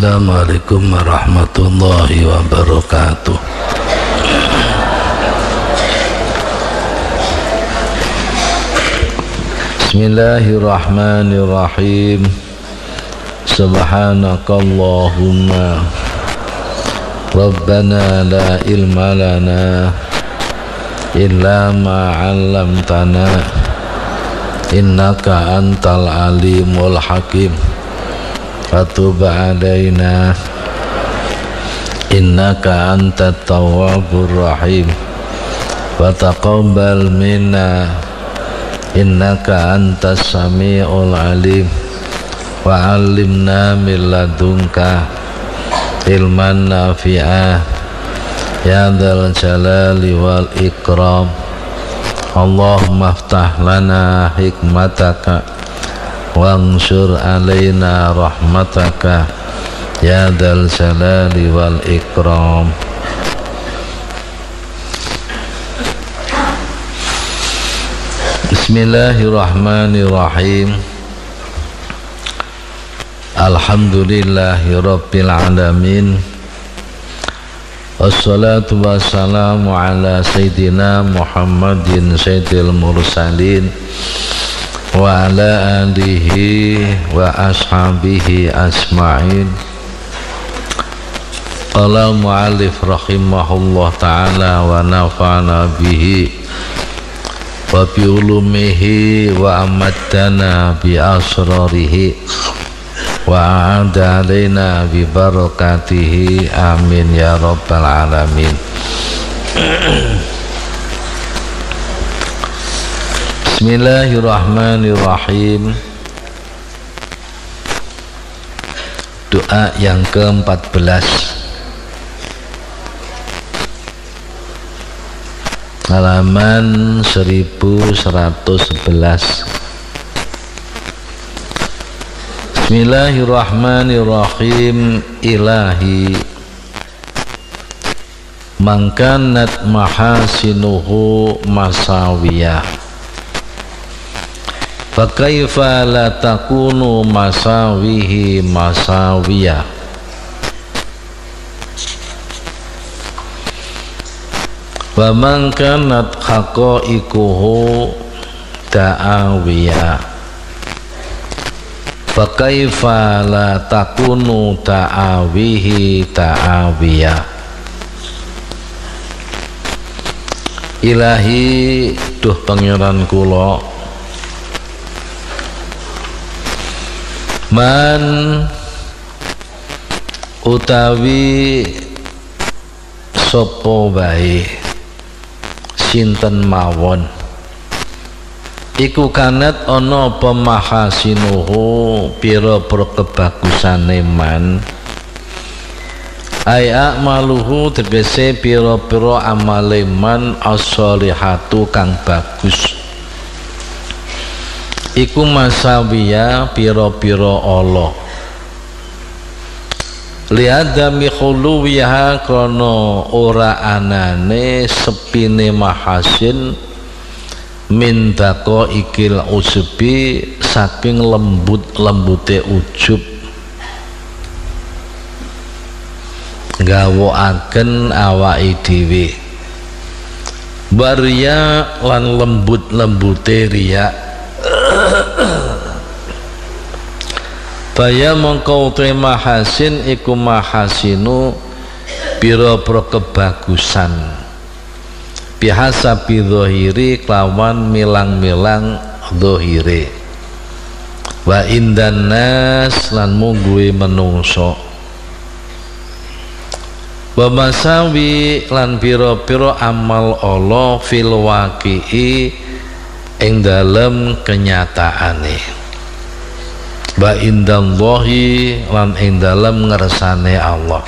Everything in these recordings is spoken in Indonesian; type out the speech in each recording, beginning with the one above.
Assalamualaikum warahmatullahi wabarakatuh. Bismillahirrahmanirrahim. Subhanakallahumma Rabbana la ilma lana illa ma 'allamtana innaka antal alimul hakim. Fatub alaina innaka antat tawwabur rahim wa taqabbal minna innaka antas samiul alim wa 'allimna min ladunka ilman nafi'ah ya dzal jalali wal ikram. Allahumma aftah lana hikmataka wansur alaina rahmataka ya dzal jalali wal ikram. Bismillahirrahmanirrahim. Alhamdulillahi rabbil alamin. Wassalatu wassalamu ala sayyidina Muhammadin sayyidil mursalin wa ala alihi wa ashabihi asma'in. Qala mu'allif rahimahullah ta'ala wa nafa'ana bihi wa bi ulumihi wa amaddana bi asrarihi wa a'ada alaina bi barakatihi amin ya rabbal alamin. Bismillahirrahmanirrahim. Doa yang ke-14, halaman 1111. Bismillahirrahmanirrahim. Ilahi mangkanat mahasinuhu masawiyah fa kaifa la takunu masawihi masawiyah wa man kanat haqaiquhu ta'awiyah fa kaifa la takunu ta'awihi ta'awiyah. Ilahi duh pangeran kula, man utawi sapa wae sinten mawon iku kanat ana apa mahasinuhu pira-pira kebagusane man ay a'maluhu tegese pira-pira amale man as-sholihatu kang bagus iku masawiya pira-pira Allah liadami khuluwiha krana ora anane sepine mahasin min daqo ikil usubi saking lembute ujub gawoaken awake dhewe barya lan lembut-lembute riya. Baya mongkau terima mahasin iku mahasinu pira-pira kebagusan bihasa bidhahiri kelawan milang-milang dhahire wa indan nas lan mungguhe menungso wa masawi lan pira-pira amal Allah fil waqi'i ing dalem kenyataane wa indallahi lan ing dalem ngersane Allah.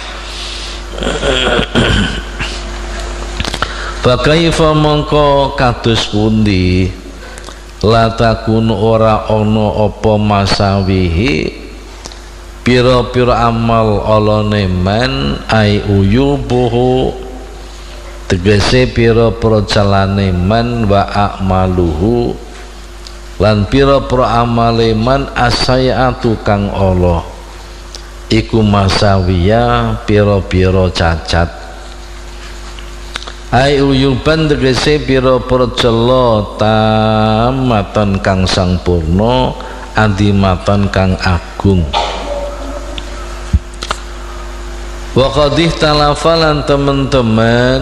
Fa kaifa mongko kados pundi la takun ora ana apa masawihi pira-pira amal alane man ai uyubuhu tegese pira-pira calane man wa a'maluhu lan pira-pira amale man asayatu kang Allah iku masawiya pira-pira cacat. Ai uyuban tegese pira-pira cela tamatan kang sampurna, adimatan kang agung. Wa qadih talafalan teman-teman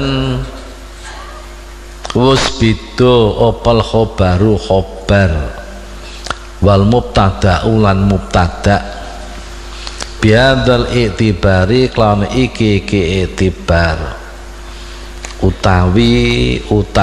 wis beda opal khobaru khobar wal mubtada ulan mubtada biadal i'tibari kelawan iki i'tibar utawi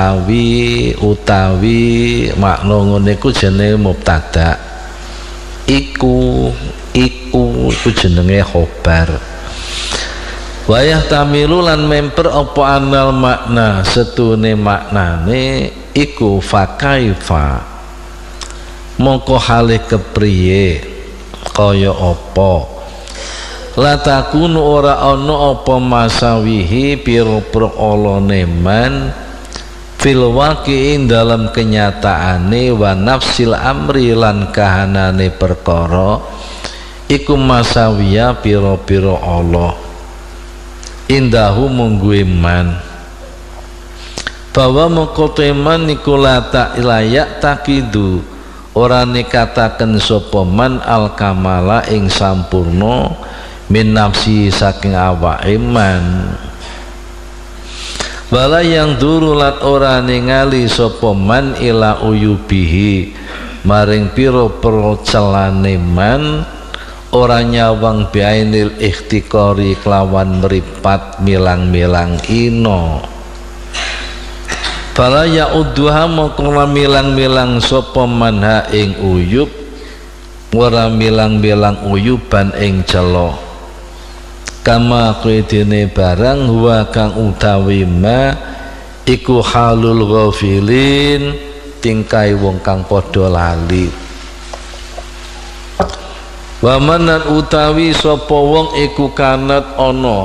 makna ngene iku jenenge mubtada iku jenenge khobar. Wayah tamilu lan memper apa anal makna setune maknane iku fakaifa mongko hale kepriye kaya apa la takunu ora ana apa masawihi pira-pira olone man fil waqi'in dalam kenyataane wa nafsil amri lan kahanane perkara iku masawiya pira-pira Allah indahu mungguwe man bahwa mengkoteman niku lata ilayak takidu ora nikataken sapa man al kamala ing sampurna min nafsi saking awake man bala yang durulat ora ningali sapa man ila uyubihi maring pira-pira celane man ora nyawang biainil ikhtikori kelawan meripat milang-milang ino fala ya'udduha mokona milang-milang sapa manha ing uyub ora milang-milang uyuban ing celo kama kuidine barang huwa kang utawi ma iku halul ghafilin tingkai wong kang padha lali. Wamanan utawi sapa wong iku kanat ana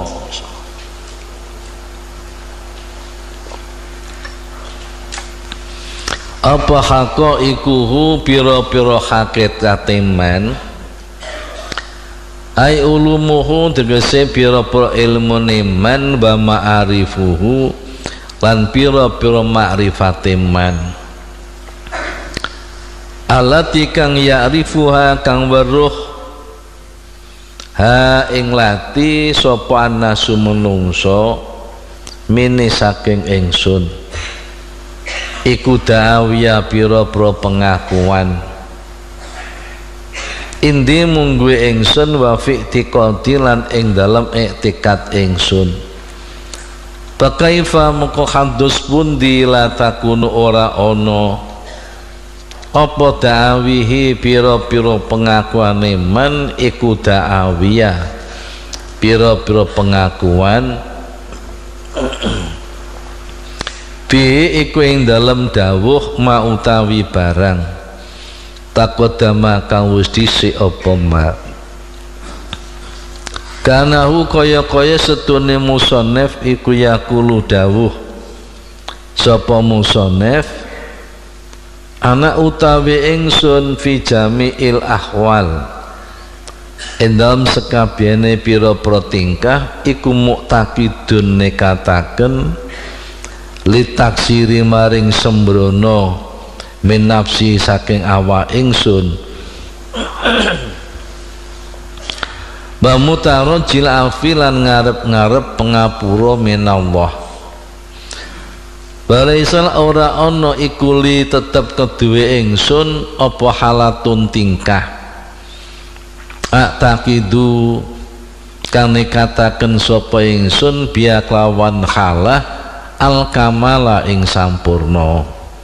apa haqqa ikuhu pira-pira hakikate man ai ulumuhu tegese pira-pira ilmune man wa ma'arifuhu lan pira-pira ma'rifate man alati kang ya'rifuha kang weruh ha ing lati sapa anasu menungso mini saking ingsun iku dawya pira-pira pengakuan indi mungguwe ingsun wa fi i'tiqadi lan ing dalem i'tikad ingsun pakaifa moko hadus pundi la takunu ora ana apa da'awihi pira-pira pengakuane man iku da'awiyah pira-pira pengakuan bi iku ing dalem dawuh ma utawi barang taqaddama kang wis dhisik apa ma kanahu kaya-kaya setune musannaf iku yaqulu dawuh sapa musannaf anak utawi ingsun fi jami'il ahwal endam sekabehane pira-pira tingkah iku muqtaqidun nekataken litaksiri maring sembrono min nafsi saking awak ingsun bamutarajil afilan ngarep-ngarep pengapura minallah balaisal ora ana iku li tetep keduwe ingsun apa halatun tingkah takidu kang nekataken sapa ingsun biya kelawan halah al kamala ing sampurna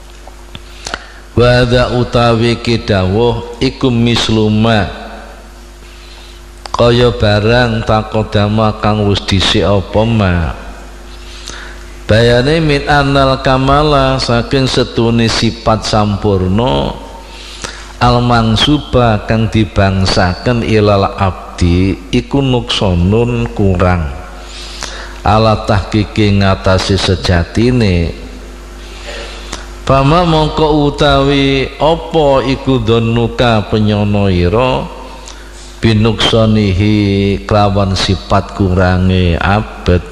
wada utawi kidawuh iku misluma kaya barang takodama kang wis dhisik apa ma bayane min anal kamala saking setune sifat sampurna al mangsuba kang dibangsaken ilal abdi iku nuksonun kurang ala tahqiqi ngatasi sejatine pama mongko utawi apa iku donuka penyono ira binuksonihi kelawan sifat kurange abet.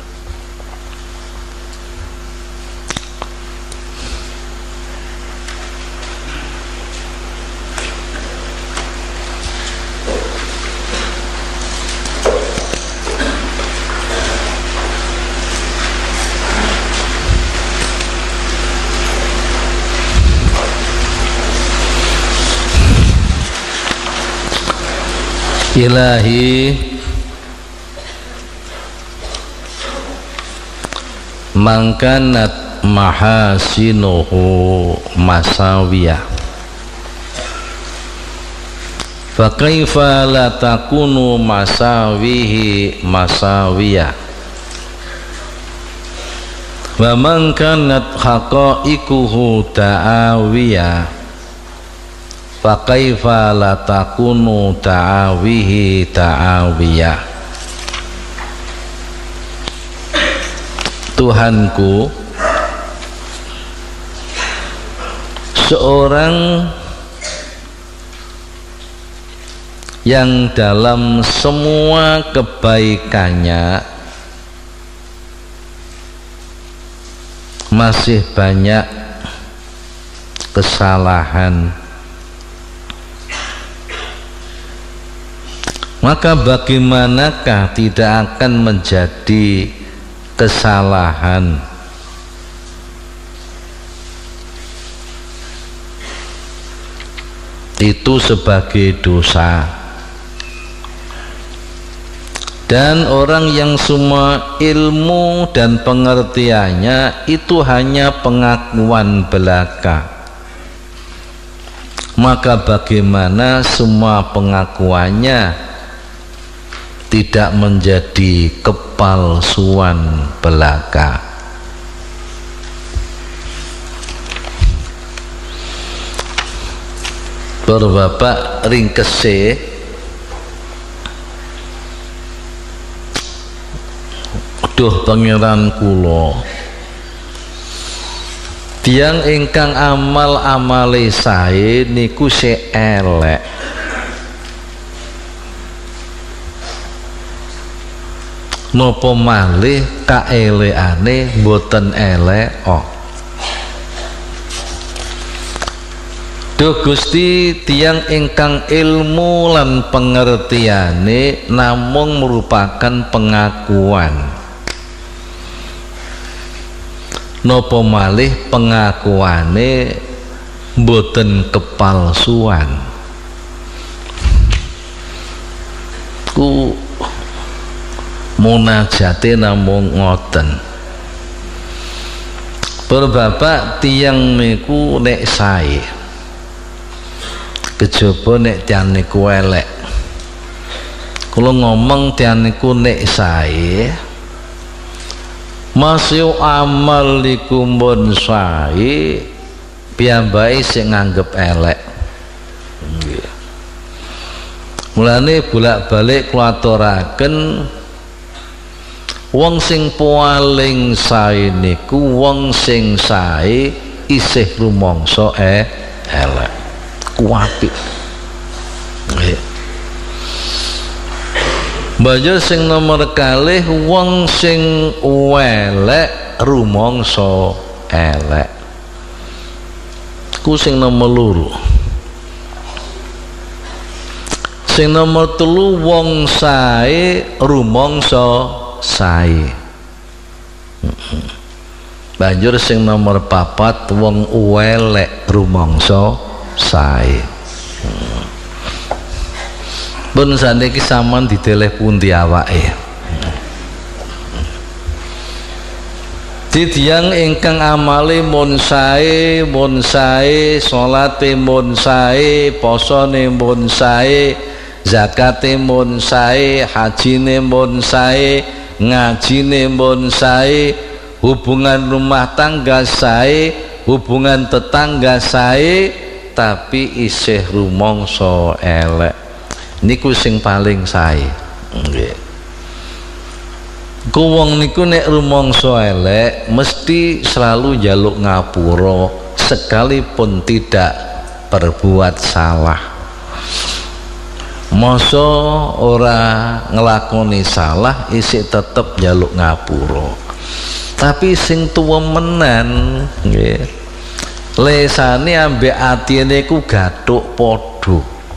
Ilahi mangkanat mahasinuhu masawiyah fa kaifa la takunu masawihi masawiyah wa man kanat haqa'iquhu ta'awiyah fa kaifa la takunu ta'awihi ta'awiyah. Tuhanku, seorang yang dalam semua kebaikannya masih banyak kesalahan, maka bagaimanakah tidak akan menjadi kesalahan itu sebagai dosa? Dan orang yang semua ilmu dan pengertiannya itu hanya pengakuan belaka, maka bagaimana semua pengakuannya tidak menjadi kepalsuan belaka? Bapak ringkese duh pangeran kula, tiyang ingkang amal-amale sae niku se elek, napa malih kaelekane mboten elek. Duh Gusti, tiyang ingkang ilmu lan pengertiane namung merupakan pengakuan, napa malih pengakuane mboten kepalsuan. Ku munajate namung ngoten. Bapak tiyang niku nek sae, kejaba nek tiyang niku elek. Kula ngomong tiyang niku nek sae, masih amal niku mbon sae, piyambake sing nganggep elek. Mulane bolak-balik kula aturaken, wong sing paling sae niku wong sing sae isih rumangsa elek, kuapik. Banjur sing nomor kalih wong sing elek rumangsa elek. Ku sing nomor loro. Sing nomor telu wong sae rumangsa sae. Banjur sing nomor papat wong elek rumangsa sae. Pun saniki sampean dideleh pundi awake. Tiyang ingkang amale mun sae, salate mun sae, posone mun sae, zakate mun sae, hajine mun sae, ngajine mun sae, hubungan rumah tangga sae, hubungan tetangga sae, tapi isih rumangsa elek. Niku sing paling sae. Nggih. Ku wong niku nek rumangsa elek mesti selalu njaluk ngapura sekalipun tidak berbuat salah. masa ora ngelakoni salah isih tetep njaluk ngapura. Tapi sing tuwa menan nggih lesane ambek atine ku gathuk padha.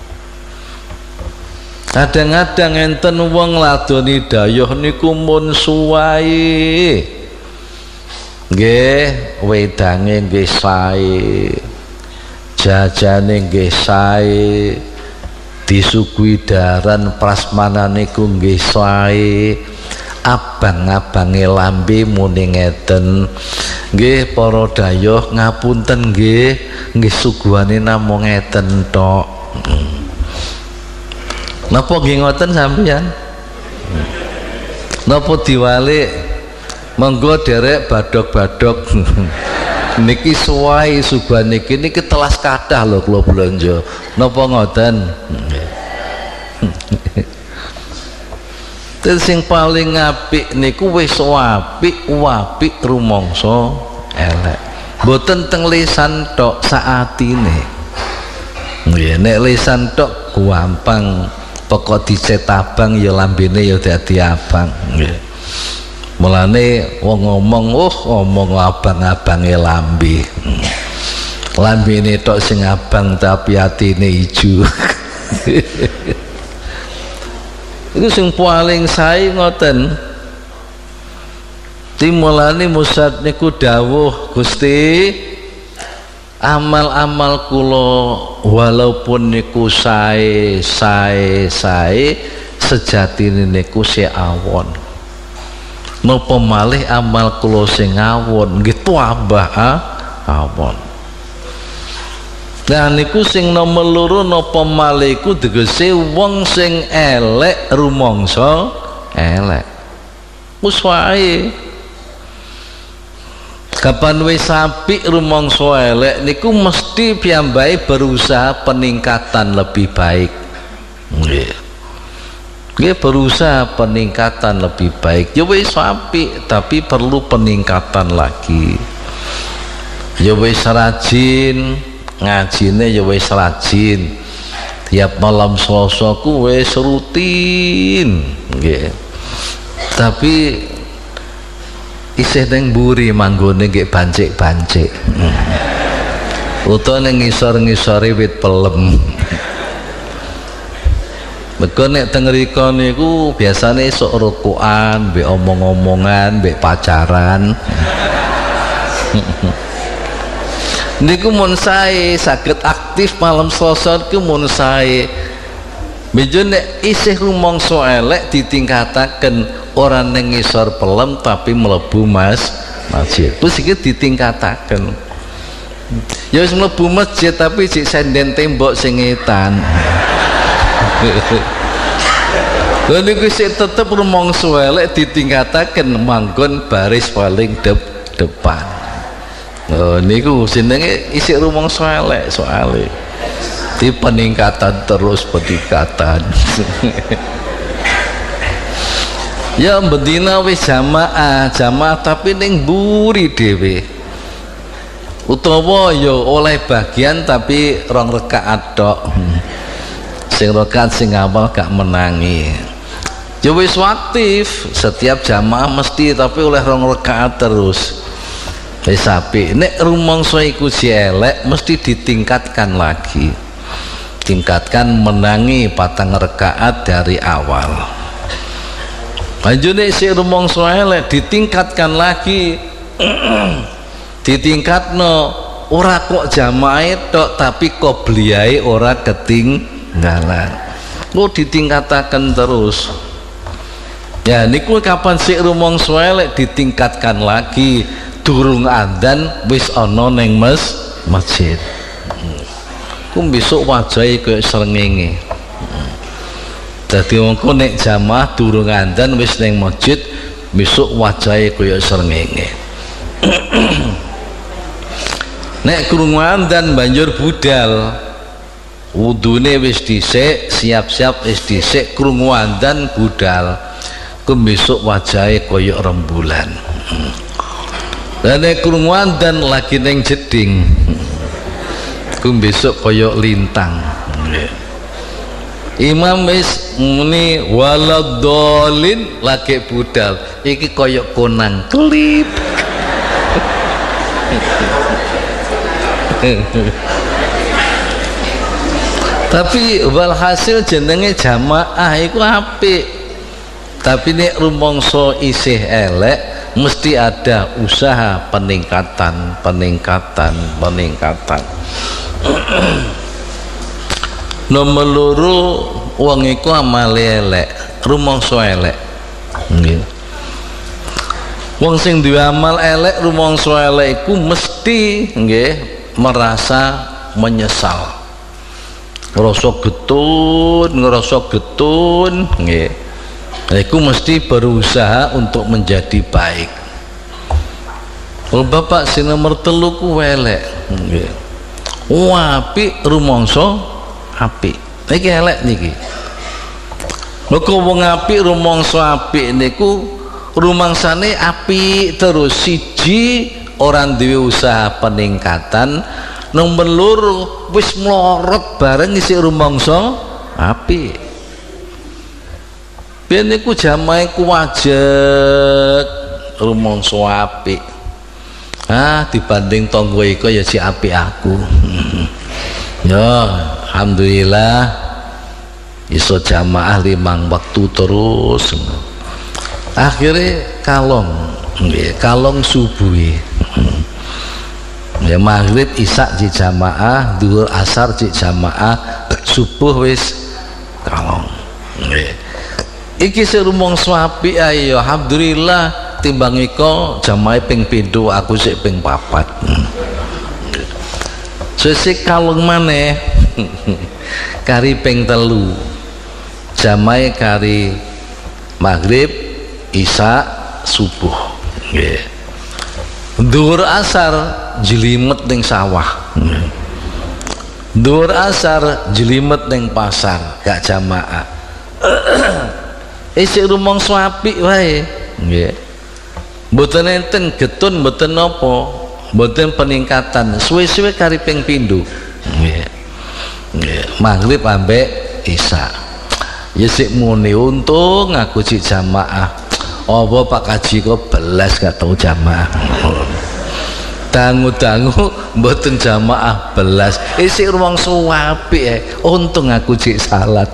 Kadang-kadang enten wong ladoni dayuh niku mun suwae nggih wedange nggih sae, jajane nggih sae, disuguhi daran prasmanane ku nggih sae, abang-abange lambe muni ngeten. Nggih para dayuh ngapunten nggih, nggih suguhane namung ngeten tok. Napa nggih ngoten sampeyan? Napa diwalik? Monggo derek badok-badok. Niki suwai suguhan niki telas kathah lho kula blanja. Napa ngoten? Sing paling apik niku wis apik rumangsa elek. Mboten teng lisan tok saatine. Nggih, nek lisan tok gampang pokok dicet abang ya lambene ya dadi abang. Nggih. Mulane wong ngomong ngomong abang-abange lambe. Lambene tok sing abang tapi atine ijo. Itu sing paling sae ngoten. Timulane Musad niku dawuh, Gusti, amal-amal kula walaupun niku sae sejatine niku awon. Napa malih amal kula sing awon nggih tambah awon. Nah niku sing nomor loro napa malih iku tegese wong sing elek rumangsa elek. Wis wae. Kapan wis apik rumangsa elek niku mesti piyambake berusaha peningkatan lebih baik. Nggih. Nggih berusaha peningkatan lebih baik. Ya wis apik tapi perlu peningkatan lagi. Ya wis rajin ngajine, ya wis rajin. Tiap malam Selasa ku wis rutin. Nggih. Tapi isih neng mburi manggone nggih bancik-bancik. Utawa neng ngisor-ngisore wit pelem. Mergo nek teng mriko niku biasane esuk rukukan, mbek omong-omongan, mbek pacaran. Niku mun sae saged aktif malam Selasa niku mun sae. Bejo nek isih rumangsa elek ditingkataken ora ning ngisor pelem tapi mlebu masjid. Terus iki ditingkataken. Ya wis mlebu masjid tapi sik senden tembok sing etan. Lha niku sik tetep rumangsa elek ditingkataken manggon baris paling depan. Oh niku jenenge isih rumangsa elek soalé. Di peningkatan terus peningkatan. Ya bedina wis jamaah tapi ning mburi dhewe. Utawa ya oleh bagian tapi rong rakaat tok. Sing rakaat sing awal gak menangi. Ya wis aktif, setiap jamaah mesti tapi oleh rong rakaat terus. Wis apik. Nek rumangsa iku elek mesti ditingkatkan lagi. Tingkatkan menangi patang rakaat dari awal. Banjur nek sik rumangsa elek ditingkatkan lagi. Ditingkatno ora kok jamaah tok tapi qobliyahe ora ketinggalan. Kok ditingkataken terus. Ya niku kapan sik rumangsa elek ditingkatkan lagi. Durung adzan wis ana ning masjid. Ku besok wajahe kaya srengenge. Dadi mengko nek jamaah durung adzan wis ning masjid, besok wajahe kaya srengenge. Nek krungu adzan banjur budal. Wudune wis dhisik, siap-siap wis dhisik, krungu adzan budal. Ku besok wajahe kaya rembulan. Lah nek krungu adzan lagi ning jeding. Ku besok kaya lintang. Imam wis muni waladolin lagi budal iki koyok konang klip. Tapi walhasil jenenge jamaah iku apik. Tapi nek rumangsa isih elek mesti ada usaha peningkatan. Nomor loro wong iku amale elek, rumangsa elek. Nggih. Wong sing duwe amal elek, rumangsa elek iku mesti nggih merasa menyesal. Ngerasa getun nggih. Iku mesti berusaha untuk menjadi baik. Kalau bapak sing nomor 3 ku elek nggih. Apik rumangsa apik. Niki elek niki. Moko wong apik rumangsa apik niku rumangsane apik terus. Siji orang duwe usaha peningkatan, nomor loro wis mlorot bareng isi rumangsa apik. Biyen niku jamaah ku wajeg rumangsa apik. Dibanding tangga iku ya si apik aku. Ya alhamdulillah iso jamaah 5 waktu terus. Akhirnya kalong subuh ya maghrib isya di jamaah, duhur asar di jamaah, subuh wis kalong. Iki rumangsa apik ayo alhamdulillah timbang iko jamaah ping 7 aku sik ping 4. Sesuk kalong maneh kari ping 3 jamaah kari maghrib isya subuh nggih. Dhuwur asar jelimet ning sawah. Dhuwur asar jelimet ning pasar gak jamaah. Isih rumangsa apik wae nggih. Mboten enten getun mboten napa, mboten peningkatan. Suwe-suwe kari ping 7 nggih. Nggih, maghrib ambek isya. Ya sik muni untung aku cik jamaah. Apa Pak Kaji kok belas gak tau jamaah. Dangu-dangu mboten jamaah belas. Isih rumangsa apik untung aku cik salat.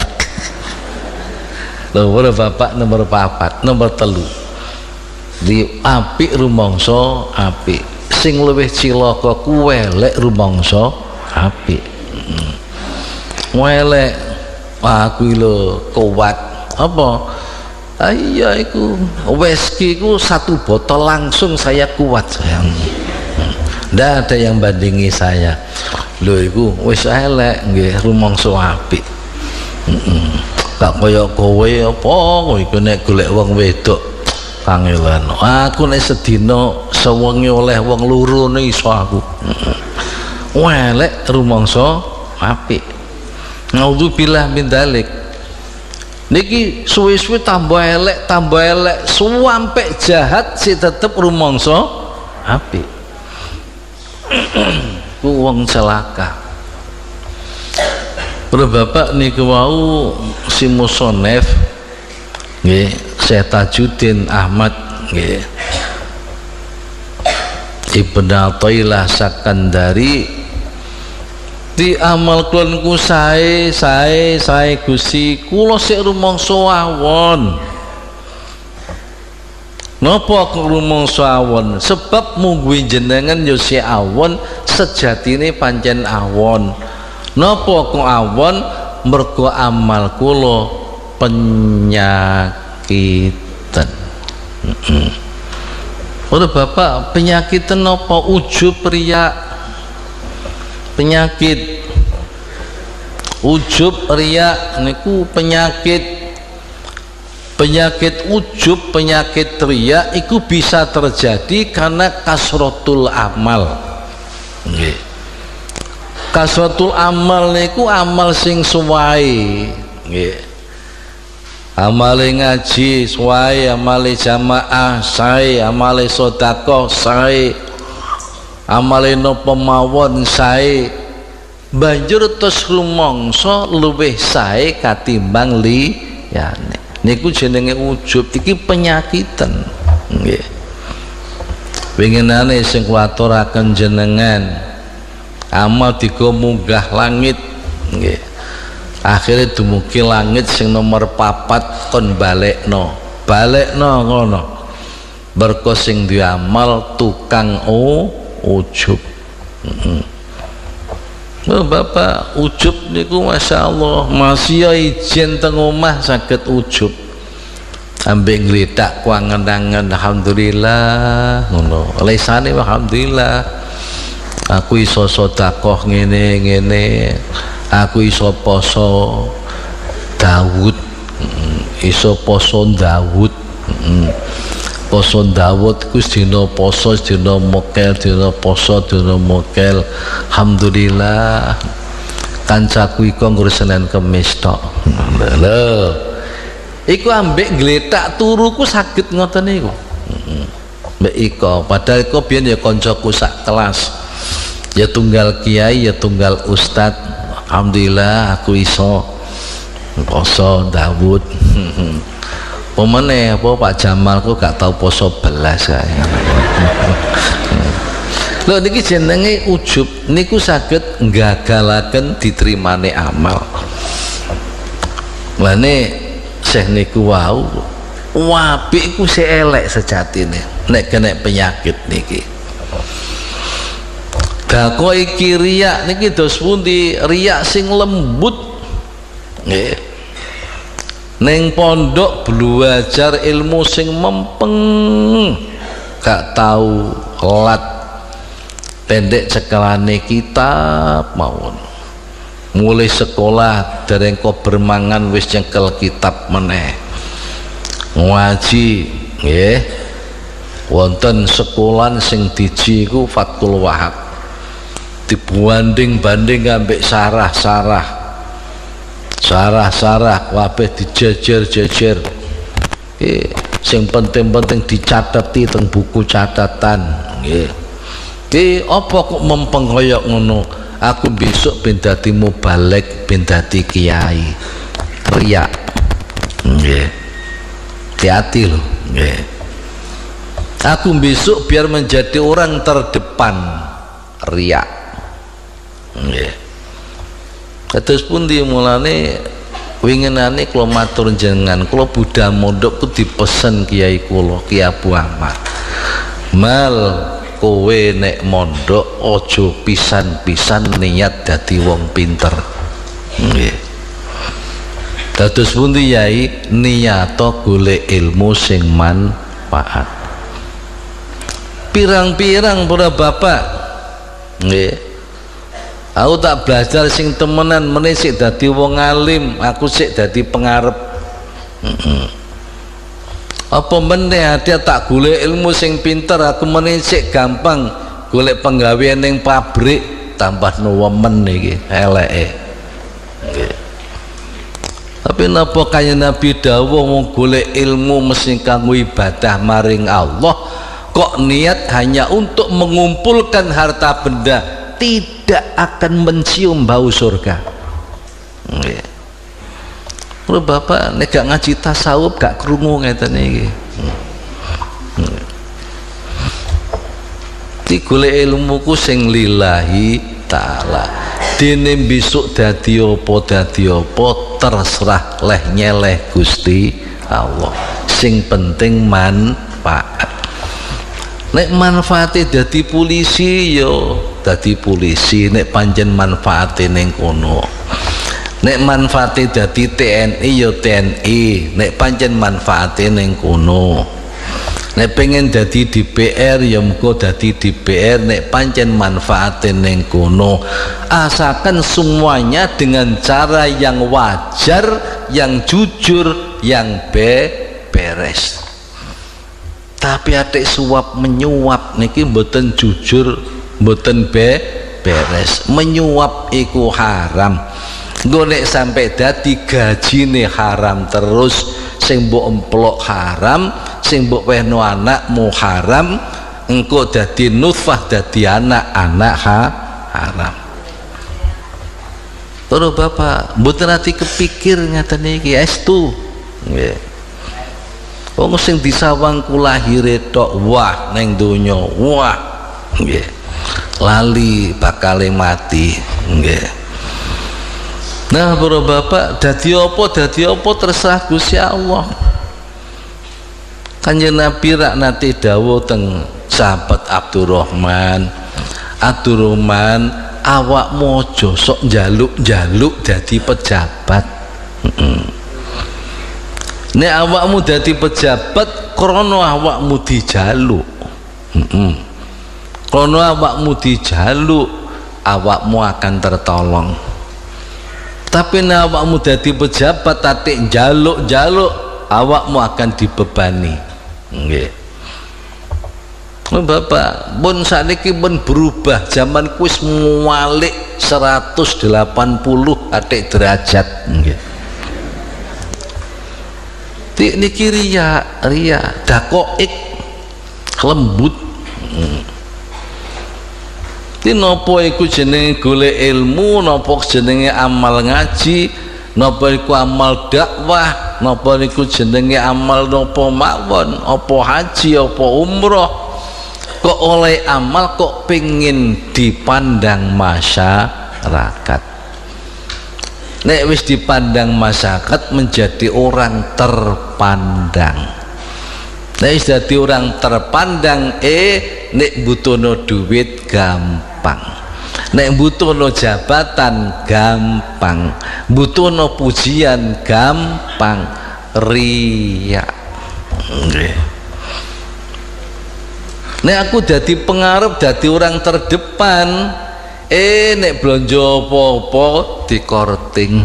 Lho bapak nomor 4, nomor 3. Di apik rumangsa apik. Sing luwih cilaka ku elek rumangsa apik. Elek aku lho kuat apa? Iya iku whisky ku 1 botol langsung saya kuat sayang. Ndak ada yang bandingi saya. Lho iku wis elek nggih rumangsa apik. Gak kaya kowe apa kowe iku nek golek wong wedok kangelan. Aku nek sedina sewengi oleh wong loro iso aku. Elek rumangsa apik. Naudzubillah min dzalik. Niki suwe-suwe tambah elek sampai jahat si tetep rumangsa apik. Ku wong celaka. Para bapak niku wau si musonef nggih Syekh Tajuddin Ahmad nggih Ibnu Athaillah Sakandari di amal kulonku sae Gusti kula sik rumangsa awon. Napa kok rumangsa awon? Sebab mungguhi jenengan ya sik awon, sejatine pancen awon. Napa kok awon? Mergo amal kula penyakitan. Ora bapak penyakitan napa? Ujub riya. Penyakit ujub riya niku penyakit ujub, penyakit riya iku bisa terjadi karena kasratul amal. Nggih. Kasratul amal niku amal sing suwae nggih. Amale ngaji suwae, amale jamaah sae, amale sedekah sae, amale napa mawon sae. banjur terus rumangsa luwih sae katimbang liyane. Niku jenenge ujub, iki penyakiten nggih. Winginane sing kuwaturaken jenengan amal digo munggah langit nggih. Akhire dumugi langit sing nomor 4 kon balekno ngono. Berko sing duwe amal tukang ujub. Oh, Bapak ujub niku masyaallah masih ijen teng omah saged ujub. Ambek ngletak kuangen-angen alhamdulillah ngono. Lesane alhamdulillah. Aku iso sedekah ngene. Aku iso poso Daud. Iso poso Daud. Poso Daud ku dina poso dina mokel dina poso dina mokel alhamdulillah. Kancaku iku nggur Senin Kamis tok lho iku ambek gletak turu ku saged ngoten niku mbek iko padahal iku biyen ya kancaku sak kelas ya tunggal kiai ya tunggal ustad alhamdulillah aku iso poso Daud. Pemene apa Pak Jamal kok gak tau poso belas kae. Lho niki jenenge ujub niku saged nggagalaken diterimane amal. Lane Syekh niku wau apik ku sik elek sejatine nek kena penyakit niki. Dako iki riya niki dos pundi riya sing lembut nggih. Neng pondok belajar ilmu sing mempeng gak tahu kelat pendek cekelane kitab mawon mulai sekolah dereng kok bermangan wis nyekel kitab meneh ngaji nggih wonten sekolahan sing diji iku Fathul Wahab dibanding-banding ambek sarah-sarah kabeh dijejer-jejer. Sing penting-penting dicateti teng buku catatan nggih. Apa kok mempeng kaya ngono? Aku besok ben dadi mubalek, ben dadi kiai. Riya. Nggih. Hati-hati lho, nggih. Aku besok biar menjadi orang terdepan. Riya. Nggih. Kados pundi mulane winginane kula matur jenengan kula budal mondok ku dipesen kiai kula Ki Abu Ahmad. Mal kowe nek mondok aja pisan-pisan niat dadi wong pinter. Nggih. Kados pundi yai niyato golek ilmu sing manfaat. Pirang-pirang para bapak nggih. Aku tak belajar sing temenan meneh sik dadi wong alim, aku sik dadi pengarep. Apa meneh dia tak golek ilmu sing pinter, aku meneh sik gampang golek penggawean ning pabrik, tambah nemen iki eleke. Nggih. Tapi napa kaya Nabi dawuh wong golek ilmu mesti kanggo ibadah maring Allah, kok niat hanya untuk mengumpulkan harta benda, tidak akan mencium bau surga. Nggih. Lho Bapak nek gak ngaji tasawuf gak krungu ngeten iki. Iki golek ilmuku sing lillahi taala. Dene besok dadi apa terserah leh nyeleh Gusti Allah. Sing penting manfaat. Nek manfaate dadi polisi yo dadi polisi, nek pancen manfaate ning kono. Nek manfaate dadi TNI yo TNI, nek pancen manfaate ning kono. Nek pengen dadi DPR ya muga dadi DPR, nek pancen manfaate ning kono. Asalkan semuanya dengan cara yang wajar, yang jujur, yang beres. Tapi atik suap menyuap niki mboten jujur, mboten beres. Menyuap iku haram. Golek sampai dadi gajine haram terus, sing mbok emplok haram, sing mbok wehno anakmu haram, engko dadi nutfah dadi anak haram. Para bapak, mboten ati kepikir ngaten iki estu. Nggih. Wong sing disawang ku lahire tok, wah ning donya, wah. Nggih. Lali bakale mati. Nggih. Nah, para bapak, dadi apa terserah Gusti Allah. Kanjeng Nabi rak nate dawuh teng sahabat Abdurrahman, awakmu aja sok njaluk-njaluk dadi pejabat. Nek awakmu dadi pejabat krana awakmu dijaluk. Krana awakmu dijaluk, awakmu akan tertolong. Tapi nek awakmu dadi pejabat tatik njaluk-njaluk, awakmu akan dibebani. Nggih. Bapak, pun sakniki pun berubah, zaman kuis mualik 180 atik derajat. Nggih. Niki riya dakoik lembut. Ti napa iku jenenge golek ilmu, napa jenenge amal ngaji, napa iku amal dakwah, napa niku jenenge amal napa mawon, apa haji, apa umroh. Kok oleh amal kok pengin dipandang masyarakat. Nek wis dipandang masyarakat menjadi orang terpandang. Nek wis dadi orang terpandang, nek butuhno duit gampang, nek butuhno jabatan gampang, butuhno pujian gampang, riya. Nggih. Nek aku dadi pengarep, dadi orang terdepan, nek blonjo apa-apa dikorting.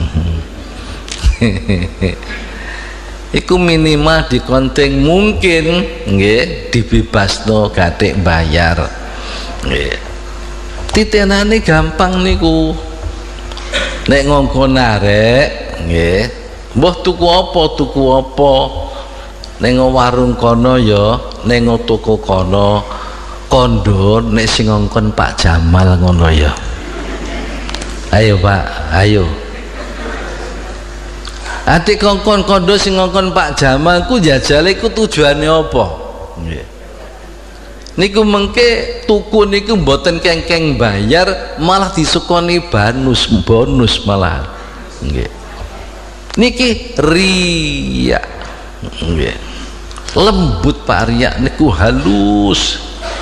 Iku minimal dikonting, mungkin nggih dibebasno gatik bayar. Nggih. Titenane gampang niku. Nek ngongkon arek, nggih, mbah tuku apa? Ning warung kono ya, ning toko kono kondo nek sing ngongkon Pak Jamal ngono ya. Ayo Pak, ayo. Atik ngongkon kondo sing ngongkon Pak Jamal ku jajale ku tujuane apa? Nggih. Niku mengke tuku niku mboten kengkeng bayar, malah disukoni bonus malah. Nggih. Niki riya. Nggih. Lembut Pak riya niku halus.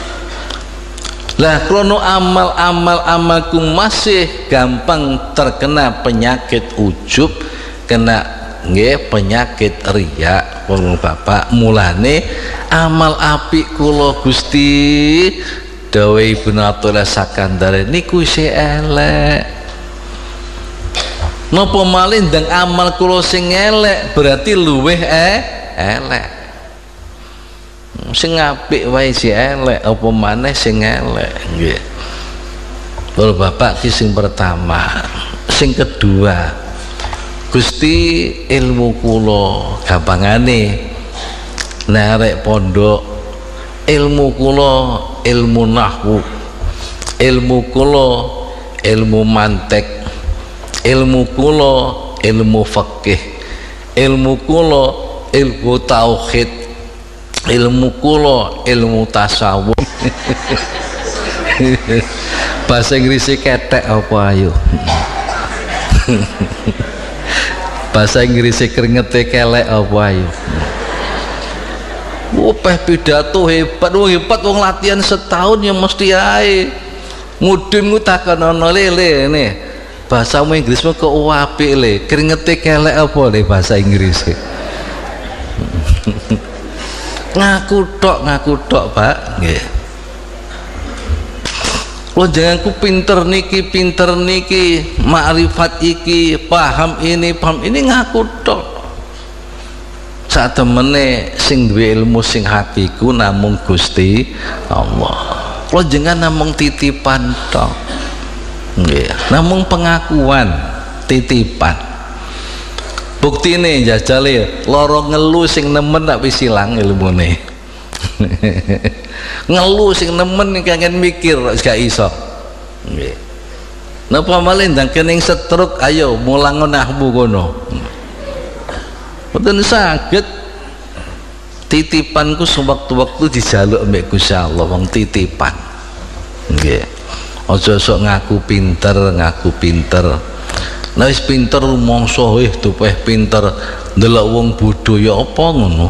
Lah krono amalku masih gampang terkena penyakit ujub, kena nggih penyakit riya. Wong bapak, mulane amal apik kula Gusti dawuh Ibnu Athaillah Sakandar niku isih elek. Napa malih ndang amal kula sing elek berarti luweh elek. Sing apik wae si elek, apa maneh sing elek. Nggih. Lho bapak ki sing pertama. Sing kedua, Gusti ilmu kula gampangane narek pondok, ilmu kula ilmu nahwu, ilmu kula ilmu mantek, ilmu kula ilmu fikih, ilmu kula ilmu tauhid, ilmu kula ilmu tasawuf. Bahasa Inggris ketek apa ayo? Bahasa Inggris keringetnya kelek apa ayo? Peh pidato hebat, wong latihan setahun yang mesti ae. Mudun ku takonono lele nih. Bahasa Inggrismu kok apik le, keringetnya kelek apa le bahasa Inggris? ngaku tok Pak. Nggih. Lo jangan ku pinter niki, makrifat iki, paham ini ngaku tok. Saat temene sing duwe ilmu sing hakiku namung Gusti Allah. Lo jangan namung titipan tok. Nggih, namung pengakuan, titipan. Buktine jajale loro ngelu sing nemen tak wis ilang ilmune. Ngeluh sing nemen kangen mikir gak iso. Nggih. napa malih ndang kening setruk ayo mulang nahmu kono mboten saged titipanku sewaktu-waktu dijaluk mbek Gusti Allah wong titipan nggih aja sok ngaku pinter nah wis pinter rumangsa dupeh pinter ndelok wong bodho ya apa ngono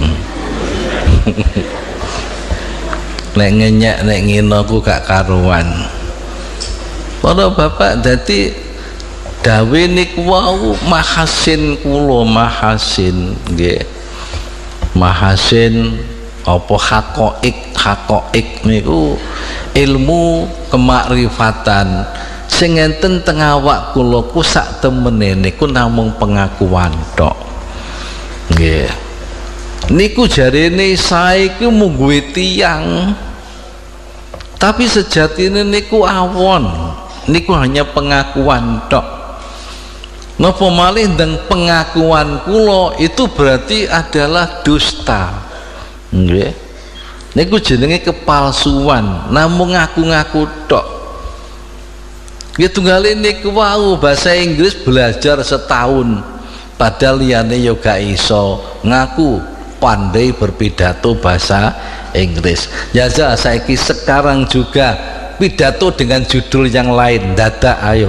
nek ngenyek nek ngino ku gak karuan para bapak dadi dawe niku wau mahasin kula mahasin nggih mahasin apa haqaiq niku ilmu kemakrifatan sing enten teng awak kula ku sak temene niku namung pengakuan tok nggih niku jarene saiki mungguhe tiyang tapi sejatine niku awon niku hanya pengakuan tok napa malih ndang pengakuan kula itu berarti adalah dusta nggih niku jenenge kepalsuan namung ngaku-ngaku tok nggih tunggale niku wau bahasa Inggris belajar setahun padahal liyane ya gak iso ngaku pandai berpidato bahasa Inggris ya saiki sekarang juga pidato dengan judul yang lain dadak ayo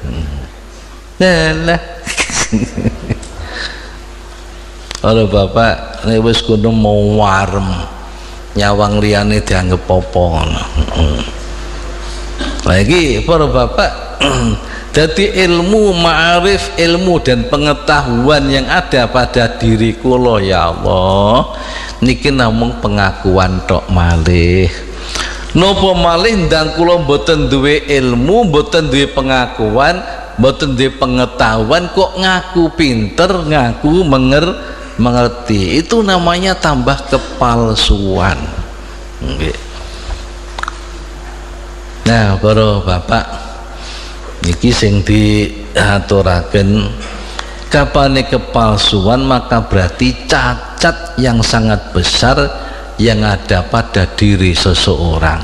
lah kalau bapak nek wis kono mau warem nyawang liyane dianggep apa ngono lagi para bapak jadi ilmu ma'arif ilmu dan pengetahuan yang ada pada diri kula ya Allah niki namung pengakuan tok malih napa malih ndang kula mboten duwe ilmu mboten duwe pengakuan mboten duwe pengetahuan kok ngaku pinter ngaku mengerti itu namanya tambah kepalsuan nggih nah para bapak niki sing diaturaken kapane kepalsuan maka berarti cacat yang sangat besar yang ada pada diri seseorang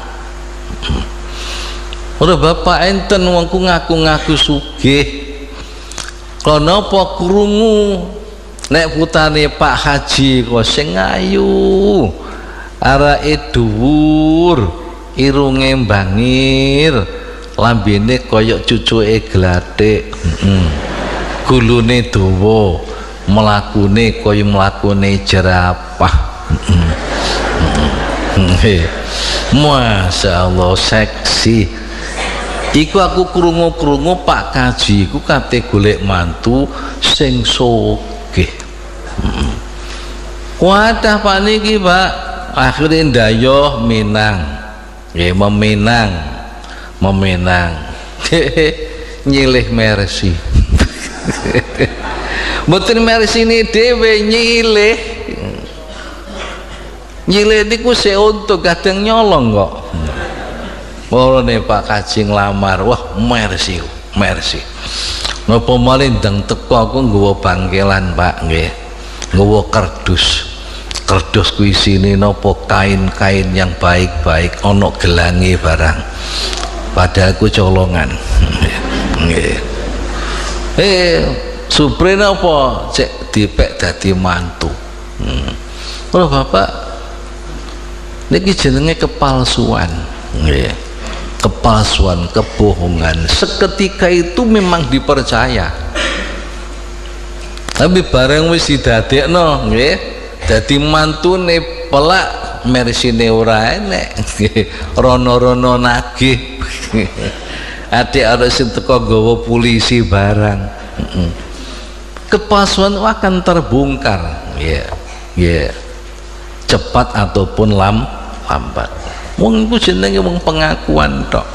ora bapak enten wong ngaku-ngaku sugih kono apa krungu nek putane Pak Haji kok sing ayu arake dhuwur irunge mbangir lambene koyok cucuke glathik gulune dawa mlakune kaya mlakune jerapah Masya Allah seksi iku aku krungu-krungu Pak Kaji iku kate golek mantu sing sugih wadah Pak niki Pak akhirnya ndayoh Minang ya memenang nyilih Mercy mboten Mercy ini dhewe nyilih niku seuntuk kadang nyolong kok mulane Pak Kaji nglamar wah Mercy napa malih ndang teko aku nggawa bangkelan Pak nggih nggawa kardus ku isine napa kain-kain yang baik-baik ana gelange barang padahal ku colongan nggih supre napa cek dipek dadi mantu lho Bapak niki jenenge kepalsuan nggih kepalsuan kebohongan seketika itu memang dipercaya tapi bareng wis didadekno nggih dadi mantune pelak Mersine ora enek rono-rono nagih adik ada sing teko nggawa polisi barang kepalsuan akan terbongkar ya cepat ataupun lambat wong iku jenenge wong pengakuan tok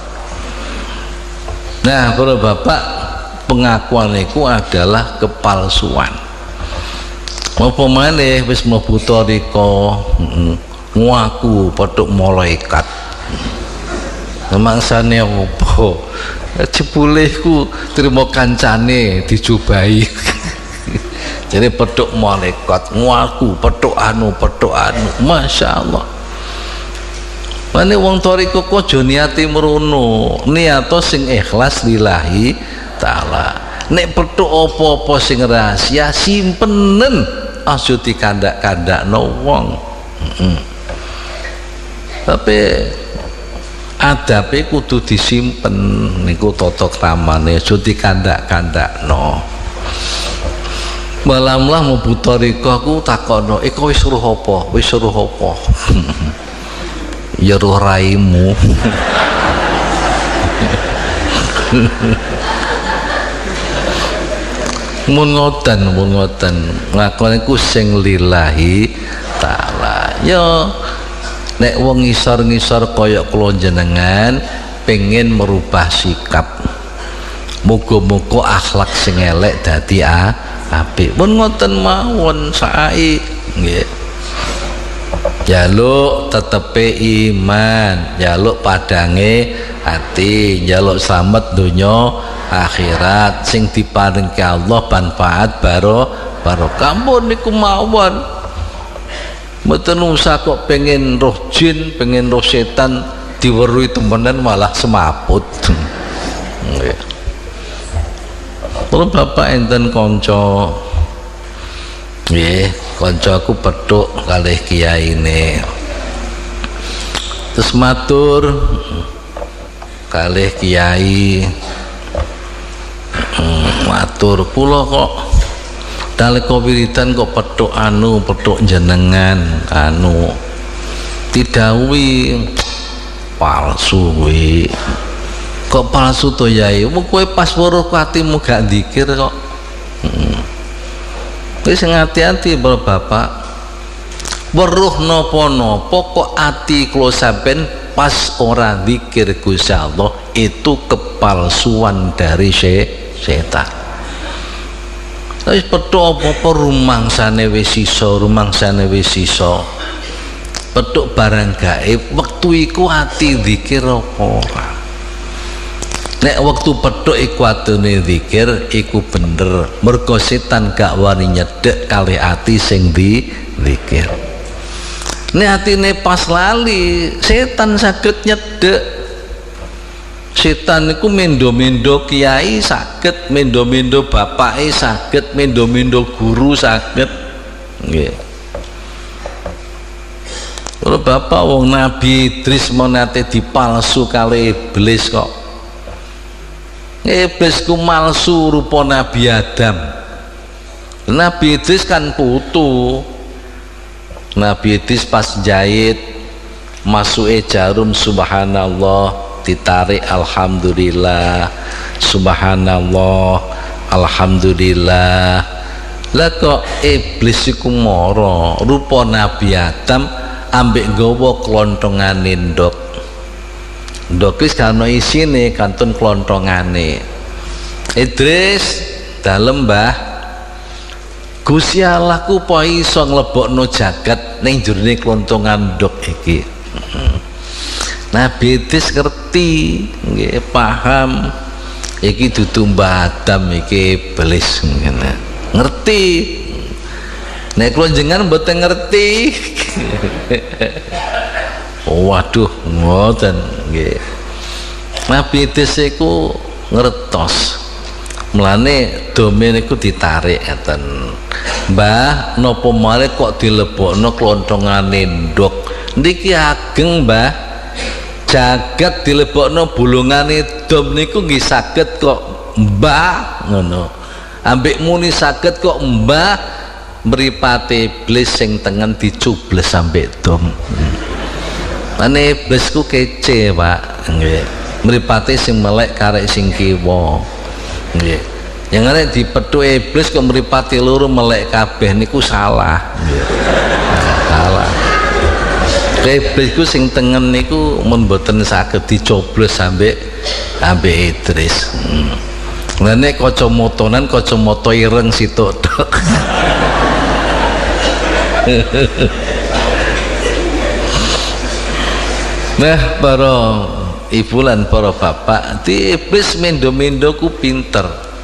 nah para bapak pengakuan itu adalah kepalsuan apa maneh wis mlebu tarika ngaku petuk malaikat mangsane apa jebule ku trimo kancane dijubahi jadi petuk malaikat ngaku petuk anu Masya Allah Mane wong toriko aja niate mrono, niato sing ikhlas lillahi taala. Nek petuk apa-apa sing rahasia simpenen, aja dikandak-kandakno wong. Tapi adabe kudu disimpen niku tata kramane, aja dikandak-kandakno. Malamlah mau butoriko aku takono, kok wis suruh apa? Wis suruh apa? Ya roh raimu. mun ngoten nglakoni ku sing lillahi taala. Ya nek wong ngisor-ngisor kaya kula jenengan pengen merubah sikap, muga-muga akhlak sing elek dadi apik. Mun ngoten mawon sae nggih. Jaluk tetepe iman, jaluk padange hati, jaluk slamet donya akhirat sing diparingke Allah manfaat barokah. Ampun niku mawon. Mboten usah kok pengen roh jin, pengen roh setan diweruhi temenan malah semaput. Nggih. Kalau bapak enten kanca nggih, kancaku petuk kalih kiyaine. Terus matur kalih kiai, matur kula kok nalika wiridan kok petuk jenengan didhawuhi palsu kuwi. Kok palsu to yai? Kowe pas weruh atimu gak dzikir kok. Wis hati-hati Bapak. Weruh napa-napa kok ati kula sampean pas ora zikir Gusti Allah itu kepalsuan dari setan. Wis petuk apa-apa rumangsane wis iso. Petuk barang gaib wektu iku ati zikir apa ora. Nek waktu petuk iku atune zikir iku bener, mergo setan gak wani nyedek kalih ati sing zikir. Nek atine pas lali setan saged nyedek. Setan iku mendo-mendo kiai saged, mendo-mendo bapake saged, mendo-mendo guru saged. Nggih. Kalau bapak wong Nabi Idris monate dipalsu kalih iblis kok. Iblis ku malsu rupa Nabi Adam. Nabi Idris kan putu. Nabi Idris pas jahit masuke jarum subhanallah ditarik alhamdulillah, subhanallah alhamdulillah. Lah kok iblis iku mara rupa Nabi Adam ambek nggawa klontongane ndok. Ndok wis kana isine kantun klontongane. Idris dalem Mbah, Gusti Allah ku po iso nglebokno jagat ning jerone klontongan ndok iki. Nabi Idris ngerti, nggih paham iki dudu Mbah Adam iki iblis ngene. Ngerti. Nek kula jenengan mboten ngerti. Waduh, ngoten nggih. Nabi Idris iku ngertos. Mulane domen iku ditarik ngeten. Mbah, napa malih kok dilebokno klontongane ndok? Niki ageng, Mbah. Jagat dilebokno bulungane dom niku nggih saged kok, Mbah, ngono. Ambek muni saged kok, Mbah, mripate iblis sing tengen dicubles sampe dom. Mane iblis ku kece, Pak. Nggih. Mripate sing melek karek sing kiwa. Nggih. Yang arek dipethuk iblis kok mripate loro melek kabeh niku salah. Nggih. Salah. Iblis ku sing tengen niku mun mboten saged dicoblos sampe Idris. Lah nek kacamatanan kacamata ireng situk tok. Nah, para ibu lan para bapak, di iblis mendo-mendo ku pinter.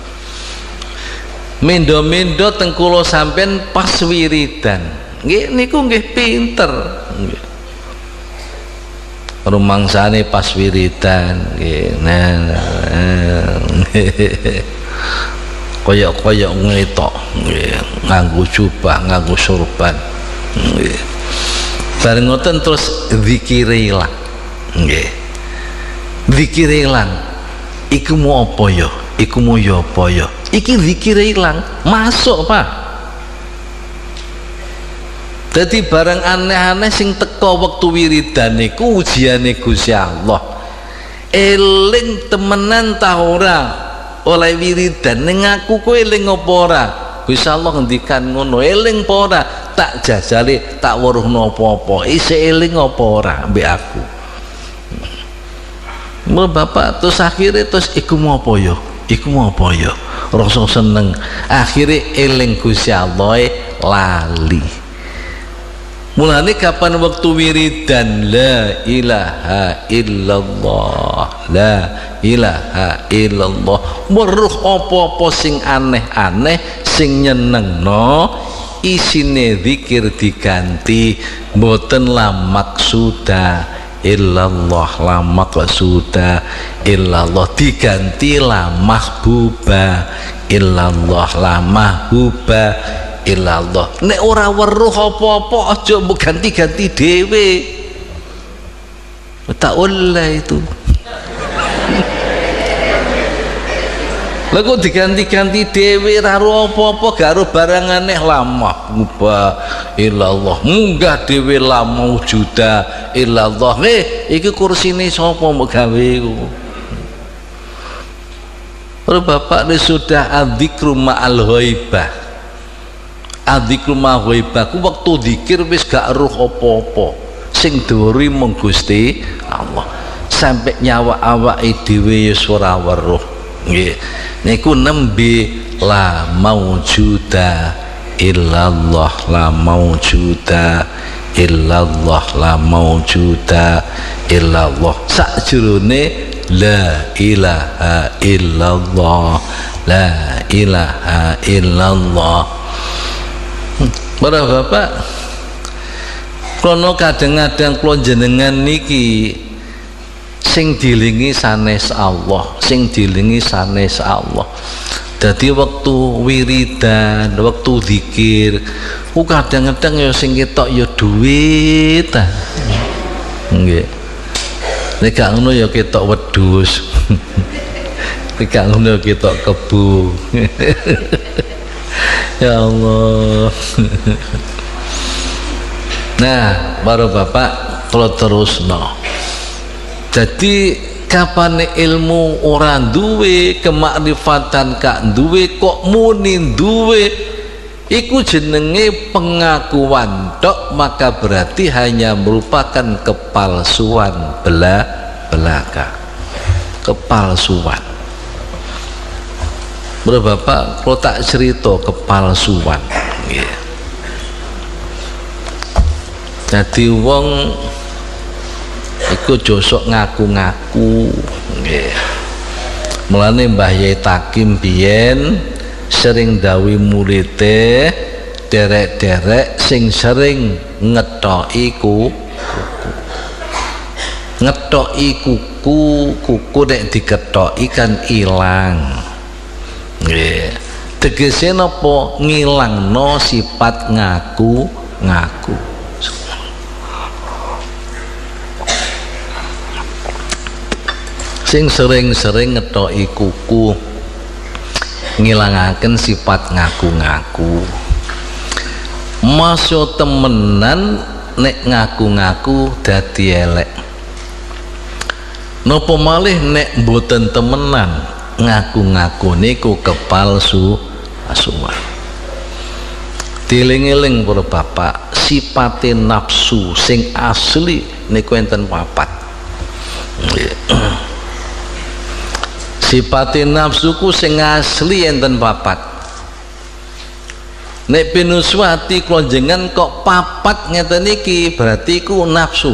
Mendo-mendo teng kula sampean pas wiridan. Nggih niku nggih pinter. Nggih. rumangsane pas wiridan koyok-koyok ngetok nganggo jubah, nganggo surban. Bareng ngoten terus zikire ilang. Nggih. Zikire ilang. Iku mau apa ya? Iku mau ya apa ya? Iki zikire ilang, masuk, Pak. Dadi barang aneh-aneh sing teko wektu wiridan niku ujiane Gusti Allah. Eling temenan ta ora oleh wiridan ning aku kowe eling apa ora? Gusti Allah ngendikan ngono, eling apa ora? Tak jajale tak weruhno apa-apa. Isih eling apa ora mbek aku. Mul bapak terus akhirnya terus iku mau apa ya? Iku mau apa ya? Rasa seneng. Akhirnya eling Gusti Allah lali. Mulane kapan waktu wiridan la ilaha illallah, la ilaha illallah, weruh apa-apa sing aneh-aneh sing nyenengno isine zikir diganti mboten la maksuda illallah, la maksuda illallah diganti la mahbuba illallah, la mahbuba illallah. Nek ora weruh apa-apa aja mbok ganti-ganti dhewe. Tak oleh itu. Lah kok diganti-ganti dhewe ora apa-apa gak ro barang aneh lama ubah illallah. Munggah dhewe la maujuda illallah. Iki kursine sapa mbok gawe iku? Ora bapak sudah adzikru ma'al ghaibah. Adzikru ma'al ghaibah ku waktu zikir wis gak roh apa-apa. Sing dhuwuri mung Gusti Allah. Sampai nyawa awake dhewe wis ora weruh. Nggih. Niku nembe la maujuda illallah, la maujuda illallah, la maujuda illallah. Sakjroné la ilaha illallah, la ilaha illallah. Para bapak, kono kadang-kadang kula jenengan niki sing dilingi sanes Allah, sing dilingi sanes Allah. Dadi waktu wiridan, waktu zikir, kadang-kadang ya sing ketok ya duit ta. Nggih. Nek gak ngono ya ketok wedhus. Nek gak ngono ketok kebu. Ya Allah. Nah, baru bapak kalau terus no. Jadi kapan ilmu orang duwe kemakrifatan kak duwe kok muni duwe iku jenenge pengakuan tok, maka berarti hanya merupakan kepalsuan belaka. Kepalsuan. Bro bapak, kalau tak cerita kepalsuan, yeah. Jadi wong iku josok ngaku-ngaku, yeah. Mulane Mbah Yai Takim biyen sering dawi muridé derek-derek sing sering ngetoki kuku nek diketoki kan ilang. Nggih. Tegese napa ngilangno sifat ngaku-ngaku. Sing sering-sering ngetoki kuku ngilangaken sifat ngaku-ngaku. Masya temenan nek ngaku-ngaku dadi elek. Napa malih nek mboten temenan ngaku-ngaku niku kepalsuan. Dieling-eling para bapak, sifate nafsu sing asli niku enten papat. Sifate nafsuku sing asli enten papat. Nek pinuswati kula jenengan kok papat ngeten iki berarti ku nafsu.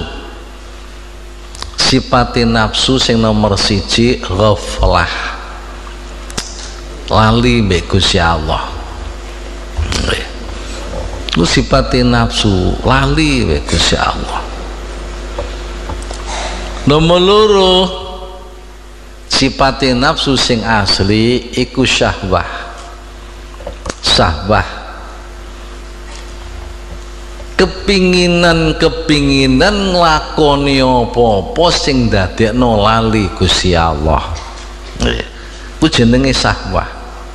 Sifate nafsu sing nomor 1 ghaflah. Lali mbek Gusti Allah. Ku sifate nafsu lali mbek Gusti Allah. Nomor loro, sifate nafsu sing asli iku syahwah. Syahwah, kepinginan nglakoni apa-apa sing dadekno lali Gusti Allah. Ku jenenge syahwah.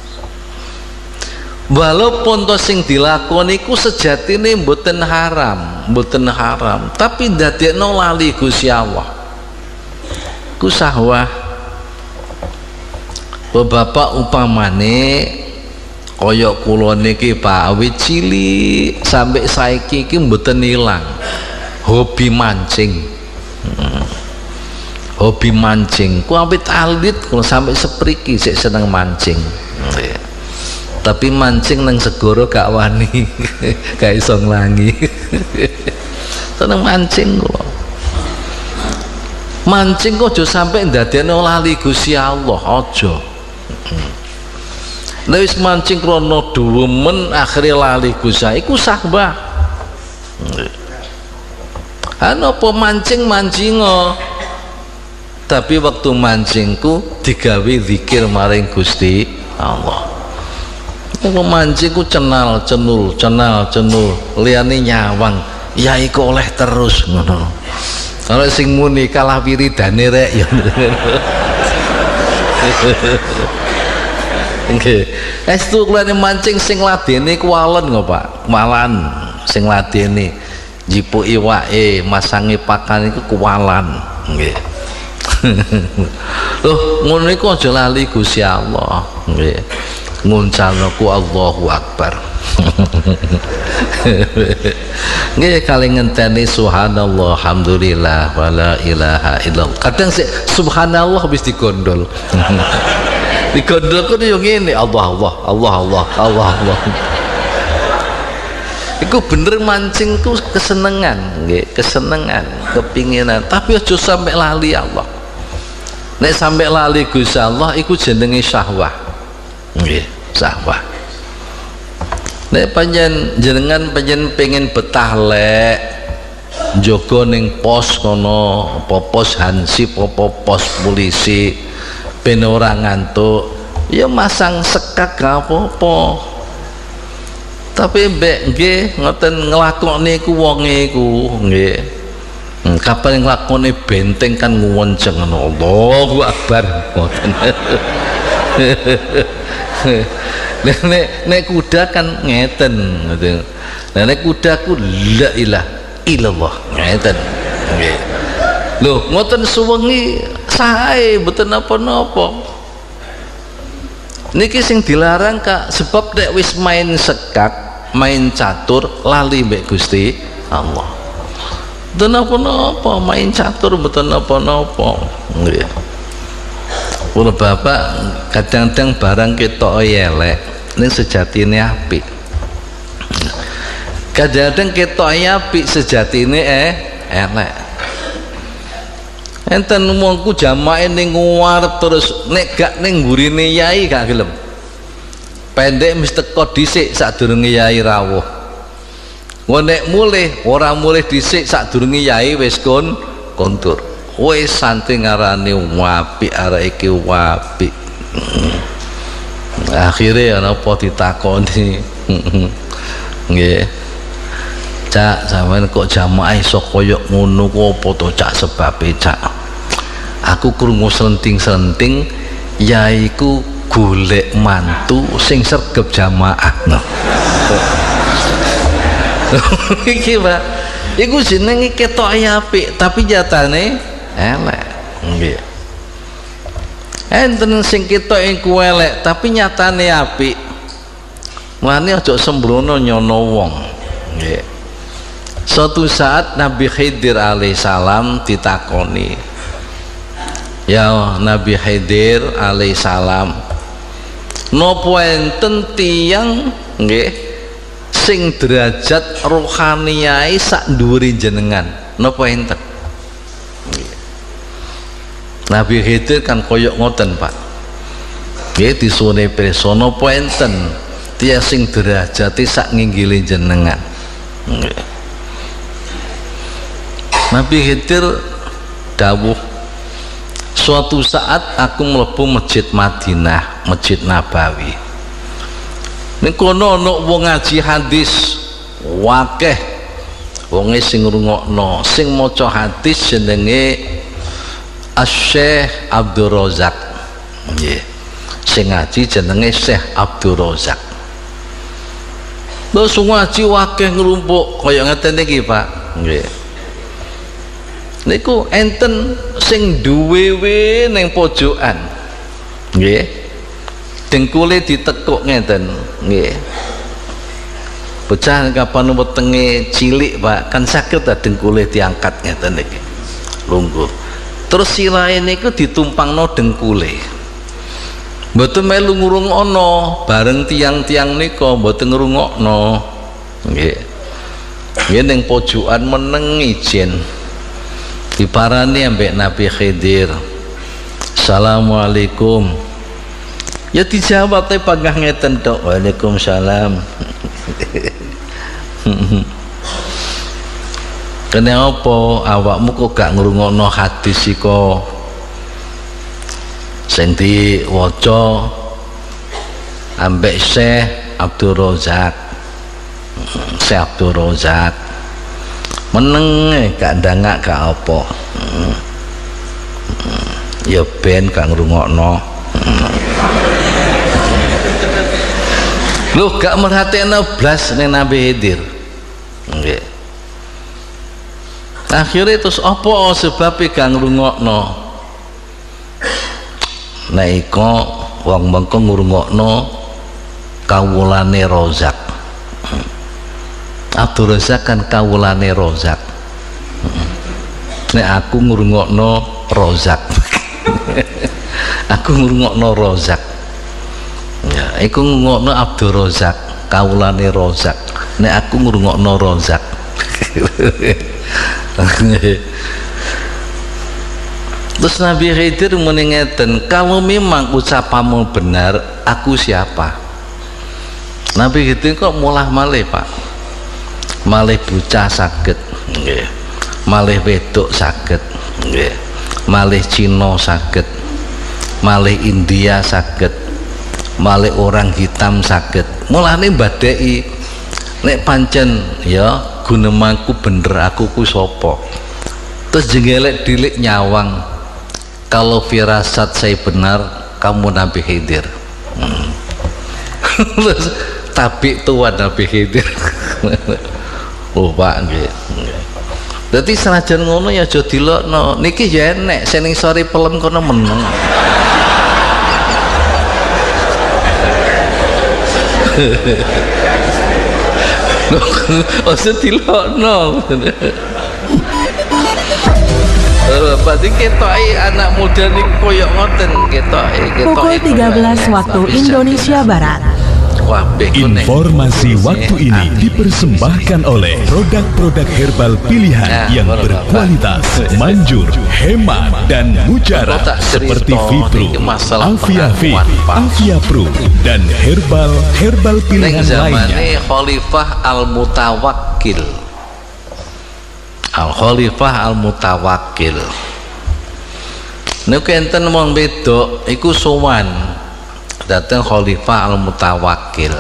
Walaupun to sing dilakoni ku sejatine mboten haram, tapi dadekno lali Gusti Allah. Ku syahwah. Bapak upamane kaya kula niki Pak, awit cilik sampai saiki iki mboten ilang hobi mancing. Hobi mancing ku awit alit kula sampai sepriki sik seneng mancing. Tapi mancing nang segara gak wani. Gak iso nglangi. Seneng mancing kula. Mancing kok aja sampai ndadekno lali Gusti Allah, aja. Nek wis mancing krana duwemen akhire lali Gusti iku syahwah. Ana apa mancing-mancingo. Tapi waktu mancingku digawe zikir maring Gusti Allah. Nek mancing ku cenal-cenul, liyane nyawang, ya iku oleh terus ngono. Kalau sing muni kalah wiridane rek ya. Nggih. Estu kulane mancing sing ladene kuwalen kok Pak. Kuwalan sing ladene jipu iwake, masangi pakan iku kuwalan. Nggih. Loh, ngono iku aja lali Gusti Allah. Nggih. Nguncalku Allahu Akbar. Nggih kali ngenteni subhanallah alhamdulillah wala ilaha illallah. Kadang sih subhanallah habis digondol. Digondol ku yo ngene Allah. Iku bener mancingku kesenengan, nggih, kesenengan, kepinginan, tapi aja sampai lali Allah. Nek sampai lali Gusti Allah iku jenenge syahwah. Nggih, syahwah. Nek jenengan pengen betah lek njogo ning pos kono, apa pos hansip, apa pos polisi ben ora ngantuk, ya masang sekak gak apa-apa. Tapi mbek nggih ngoten nglakoni iku wonge iku nggih. Kapan nglakoni benteng kan nguwenceng ngono. Allahu Akbar ngoten. Nek kuda kan ngeten gitu. Nah nek kudaku la ilaha illallah ngeten. Nggih. Lho ngoten suwengi sae mboten napa-napa. Niki sing dilarang Kak, sebab nek wis main sekak, main catur lali mbek Gusti Allah. Mboten napa-napa, main catur mboten napa-napa. Nggih. Kula bapak kadang-kadang barang ketok elek ning sejatine apik. Kadang-kadang ketok apik sejatine elek. Enten wongku jamaah ning ngarep terus nek gak ning ngurine yai gak gelem. Pendek mesti teko dhisik sadurunge yai rawuh. Nek mulih ora mulih dhisik sadurunge yai wis kontur. Wis santai ngarani wapi arek iki wapi. Akhire ana apa ditakoni. Nggih. Cak sampean kok jamaah iso koyo ngono ku apa to Cak sebabe Cak? Aku krungu selenting-selenting yaiku golek mantu sing sregep jamaah. Iki Pak. Iku jenenge ketok apik tapi nyatane elek. Nggih. Enten sing ketok iku elek tapi nyatane apik. Mulane aja sembrono nyono wong. Nggih. Suatu saat Nabi Khidir alaihissalam ditakoni, ya Nabi Khidir alaihissalam, napa enten tiyang nggih sing derajat rohaniyai sak dhuwure jenengan, napa enten? Nabi Khidir kan koyok ngoten Pak, nggih disuwune pirsa napa enten tiyang sing derajate sak nginggile jenengan. Nggih. Nabi Khidir dawuh, suatu saat aku mlebu masjid Madinah, masjid Nabawi. Ning kono ana wong ngaji hadis, wakeh wonge sing ngrungokno, sing maca hadis jenenge Asy-Syaikh Abdul Razak. Nggih. Sing ngaji jenenge Syekh Abdul Razak. Lho sing ngaji wakeh ngrumpuk kaya ngeten iki, Pak. Nggih. Niku enten sing duwe ning pojokan. Nggih. Dengkule ditekuk ngeten, nggih. Bocah kapan wetenge cilik, Pak, kan saged ta dengkule diangkat ngeten iki. Lungguh. Terus silahe niku ditumpangno dengkule. Mboten melu ngrungokno, bareng tiang-tiang nika mboten ngrungokno. Nggih. Nggih ning pojokan meneng ijen. Diparani ambek Nabi Khidir. Assalamualaikum. Ya dijawab teh panggah ngeten tok. Waalaikumsalam. Kene apa awakmu kok gak ngrungokno hadis iko sing diwaca ambek Syekh Abdul Razak. Syekh Abdul Razak meneng gak ndangak gak apa. Ya ben gak ngrungokno. Lu gak merhatiin blas ning Nabi Khidir. Nggih. Akhirnya terus apa sebabnya gak ngrungokno? Nek iko wong mengko ngrungokno kawulane Razak. Abdul Razak kan kawulane Razak. Nek aku ngrungokno Razak. Aku ngrungokno Razak. Ya, iku ngrungokno Abdul Razak, kawulane Razak. Nek aku ngrungokno Razak. Terus Nabi Khidir muni ngeten, kalau memang ucapamu benar, aku siapa? Nabi Khidir kok mulah malih, Pak. Malih bocah saged, nggih. Malih wedok saged, nggih. Malih Cina saged. Malih India saged. Malih orang hitam saged. Mulane mbadeki nek pancen ya gunemaku bener, aku ku sapa. Terus jengelek dilik nyawang, kalau firasat saya benar, kamu Nabi Khidir. Terus tabik tua Nabi Khidir. Oh Pak nggih. Dadi senajan ngono ya aja dilokno. Niki ya enek sing sore pelem kono meneng. Ojo dilokno. Berarti ketoke anak muda nih koyok ngoten ketoke. Pukul 13 waktu Indonesia Barat. Informasi waktu ini dipersembahkan oleh produk-produk herbal pilihan yang berkualitas, manjur, hemat, dan mujarab seperti Fipro, Alfia Fit, Alfia Pro, dan herbal pilihan lainnya. Khalifah Al-Mutawakkil. Al-Khalifah Al-Mutawakkil. Niku enten wong wedok iku sowan dateng Khalifah Al-Mutawakkil.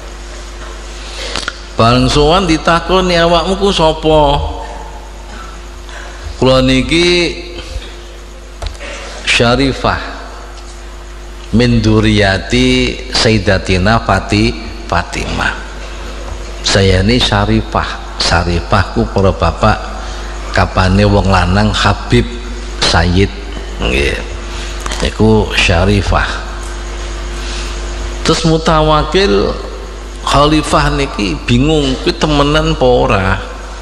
Bareng sowan ditakoni, awakmu ku sapa? Kula niki Syarifah min duriyati Sayyidatina Fatimah. Saya ini Syarifah. Syarifah ku para bapak kapane wong lanang Habib Sayyid nggih. Iku Syarifah. Terus Mutawakkil Khalifah niki bingung kuwi temenan apa ora.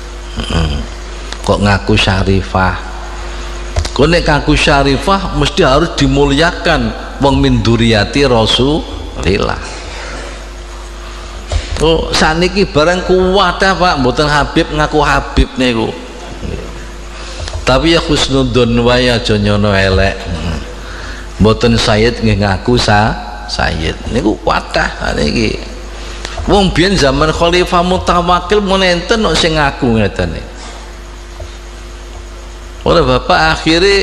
Kok ngaku Syarifah. Kok nek ngaku Syarifah mesti harus dimuliakan, wong min duriyati Rasulillah. Oh, saniki barang kuwat Pak, mboten Habib ngaku Habib niku. Tapi ya husnudzon wae aja nyono elek. Mboten Sayyid nggih ngaku Sayyid niku kuatah niki. Wong biyen zaman Khalifah Mutawakkil mun enten kok sing ngaku ngeten iki. Para bapak akhirnya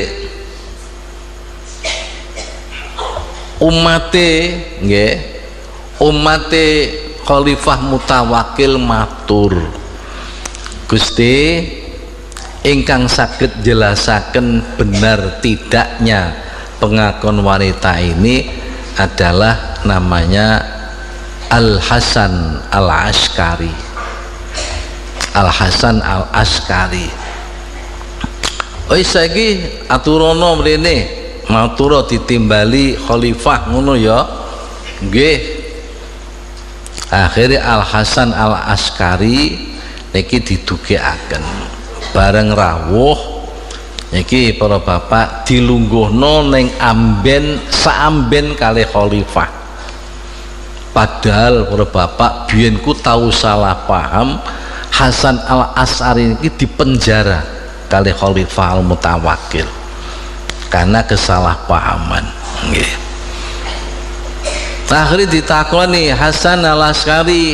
umate Khalifah Mutawakkil matur, Gusti ingkang saged jelasaken benar tidaknya pengakuan wanita ini adalah namanya Al-Hasan Al-Askari. Al-Hasan Al-Askari. Wis saiki aturono mrene matura ditimbali khalifah ngono ya. Nggih. Akhire Al-Hasan Al-Askari niki didugekaken bareng rawuh niki para bapak dilungguhno ning amben saamben kalih khalifah. Padahal para bapak biyen ku tahu salah paham, Hasan Al-Askari ini dipenjara kali Khalifah Al-Mutawakkil karena kesalahpahaman. Nggih. Akhirnya ditakoni Hasan Al-Askari,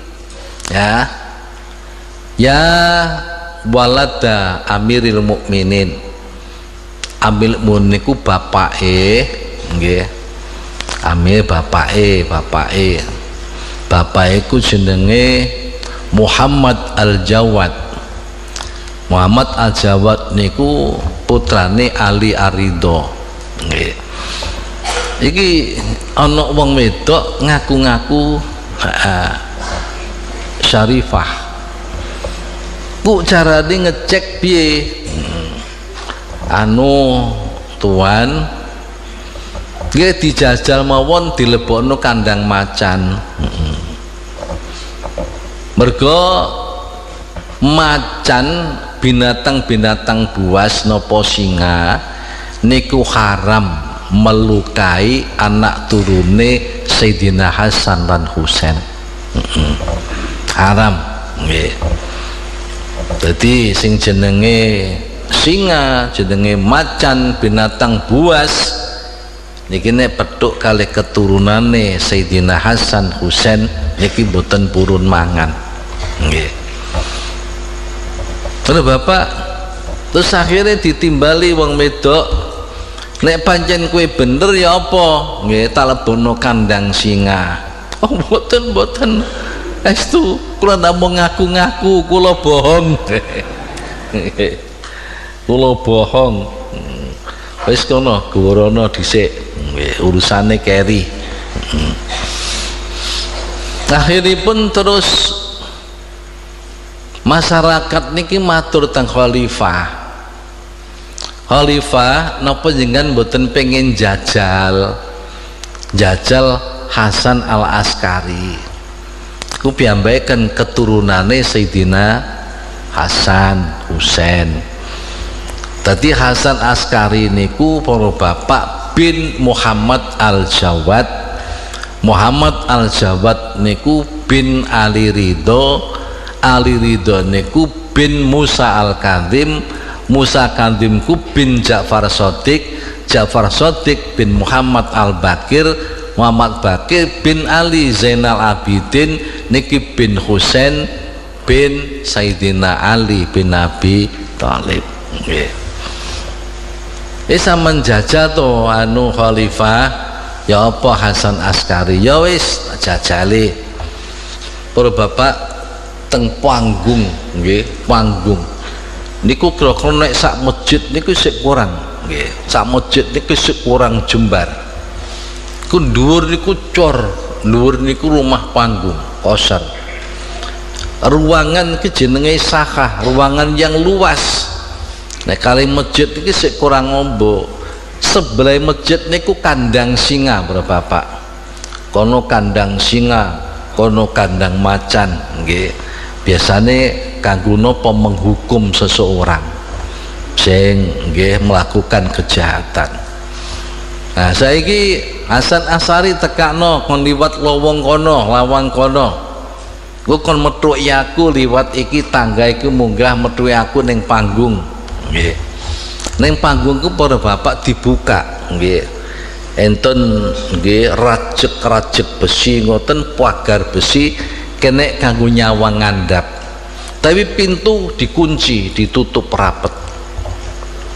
ya walada Amiril Mukminin. Amil muniku bapake, nggih. Amir bapake. Bapake ku jenenge Muhammad Al-Jawad. Muhammad Al-Jawad niku putrane Ali Arido. Nggih. Iki ana wong wedok ngaku-ngaku Syarifah. Ku carane ngecek piye? Tuan nggih dijajal mawon dilebokno kandang macan. Mergo macan binatang-binatang buas nopo singa niku haram melukai anak turune Sayyidina Hasan dan Husain. Haram nggih. Dadi sing jenenge singa, jenenge macan, binatang buas niki nek petuk kalih keturunane Sayyidina Hasan Husain niki mboten purun mangan. Nggih. Terus bapak terus akhirnya ditimbali wong wedok, nek pancen kowe bener ya apa? Nggih, tak lebono kandang singa. Oh mboten estu kula namung ngaku-ngaku kula bohong. Kula bohong. Wis kono gorono dhisik. Nggih, urusane keri. Akhiripun terus masyarakat niki matur teng khalifah. Khalifah napa jenengan mboten pengen jajal Hasan Al-Askari. Ku piyambaken keturunane Sayyidina Hasan Husain. Tadi Hasan Askari niku para bapak bin Muhammad Al-Jawad. Muhammad Al-Jawad niku bin Ali Ridho. Ali Ridho niku bin Musa Al-Kadhim. Musa Kadhim ku bin Ja'far Shadiq. Ja'far Shadiq bin Muhammad Al-Bakir. Muhammad Bakir bin Ali Zainal Abidin niki bin Husain bin Sayyidina Ali bin Abi Thalib. Nggih. Isa menjajal to khalifah ya apa Hasan Askari, ya wis jajali. Para bapak teng panggung nggih, panggung niku kira-kira nek sak masjid niku sik kurang nggih, sak masjid niku sik kurang jembar. Ku dhuwur niku cor, dhuwur niku rumah panggung kosong. Ruangan iki jenenge sakah, ruangan yang luas. Nek kali masjid iki sik kurang ngombo. Sebelah masjid niku kandang singa, para bapak. Kono kandang singa, kono kandang macan nggih. Biasane kanggo napa menghukum seseorang sing nggih melakukan kejahatan. Nah saiki Hasan Askari tekakno kon liwat lowong kono, lawang kono. Ku kon methuki aku liwat iki tangga iki munggah methuki aku ning panggung. Nggih. Ning panggungku para bapak dibuka nggih. Enten nggih rajek-rajek besi ngoten, pagar besi kene kanggo nyawang ngandhap. Tapi pintu dikunci, ditutup rapet.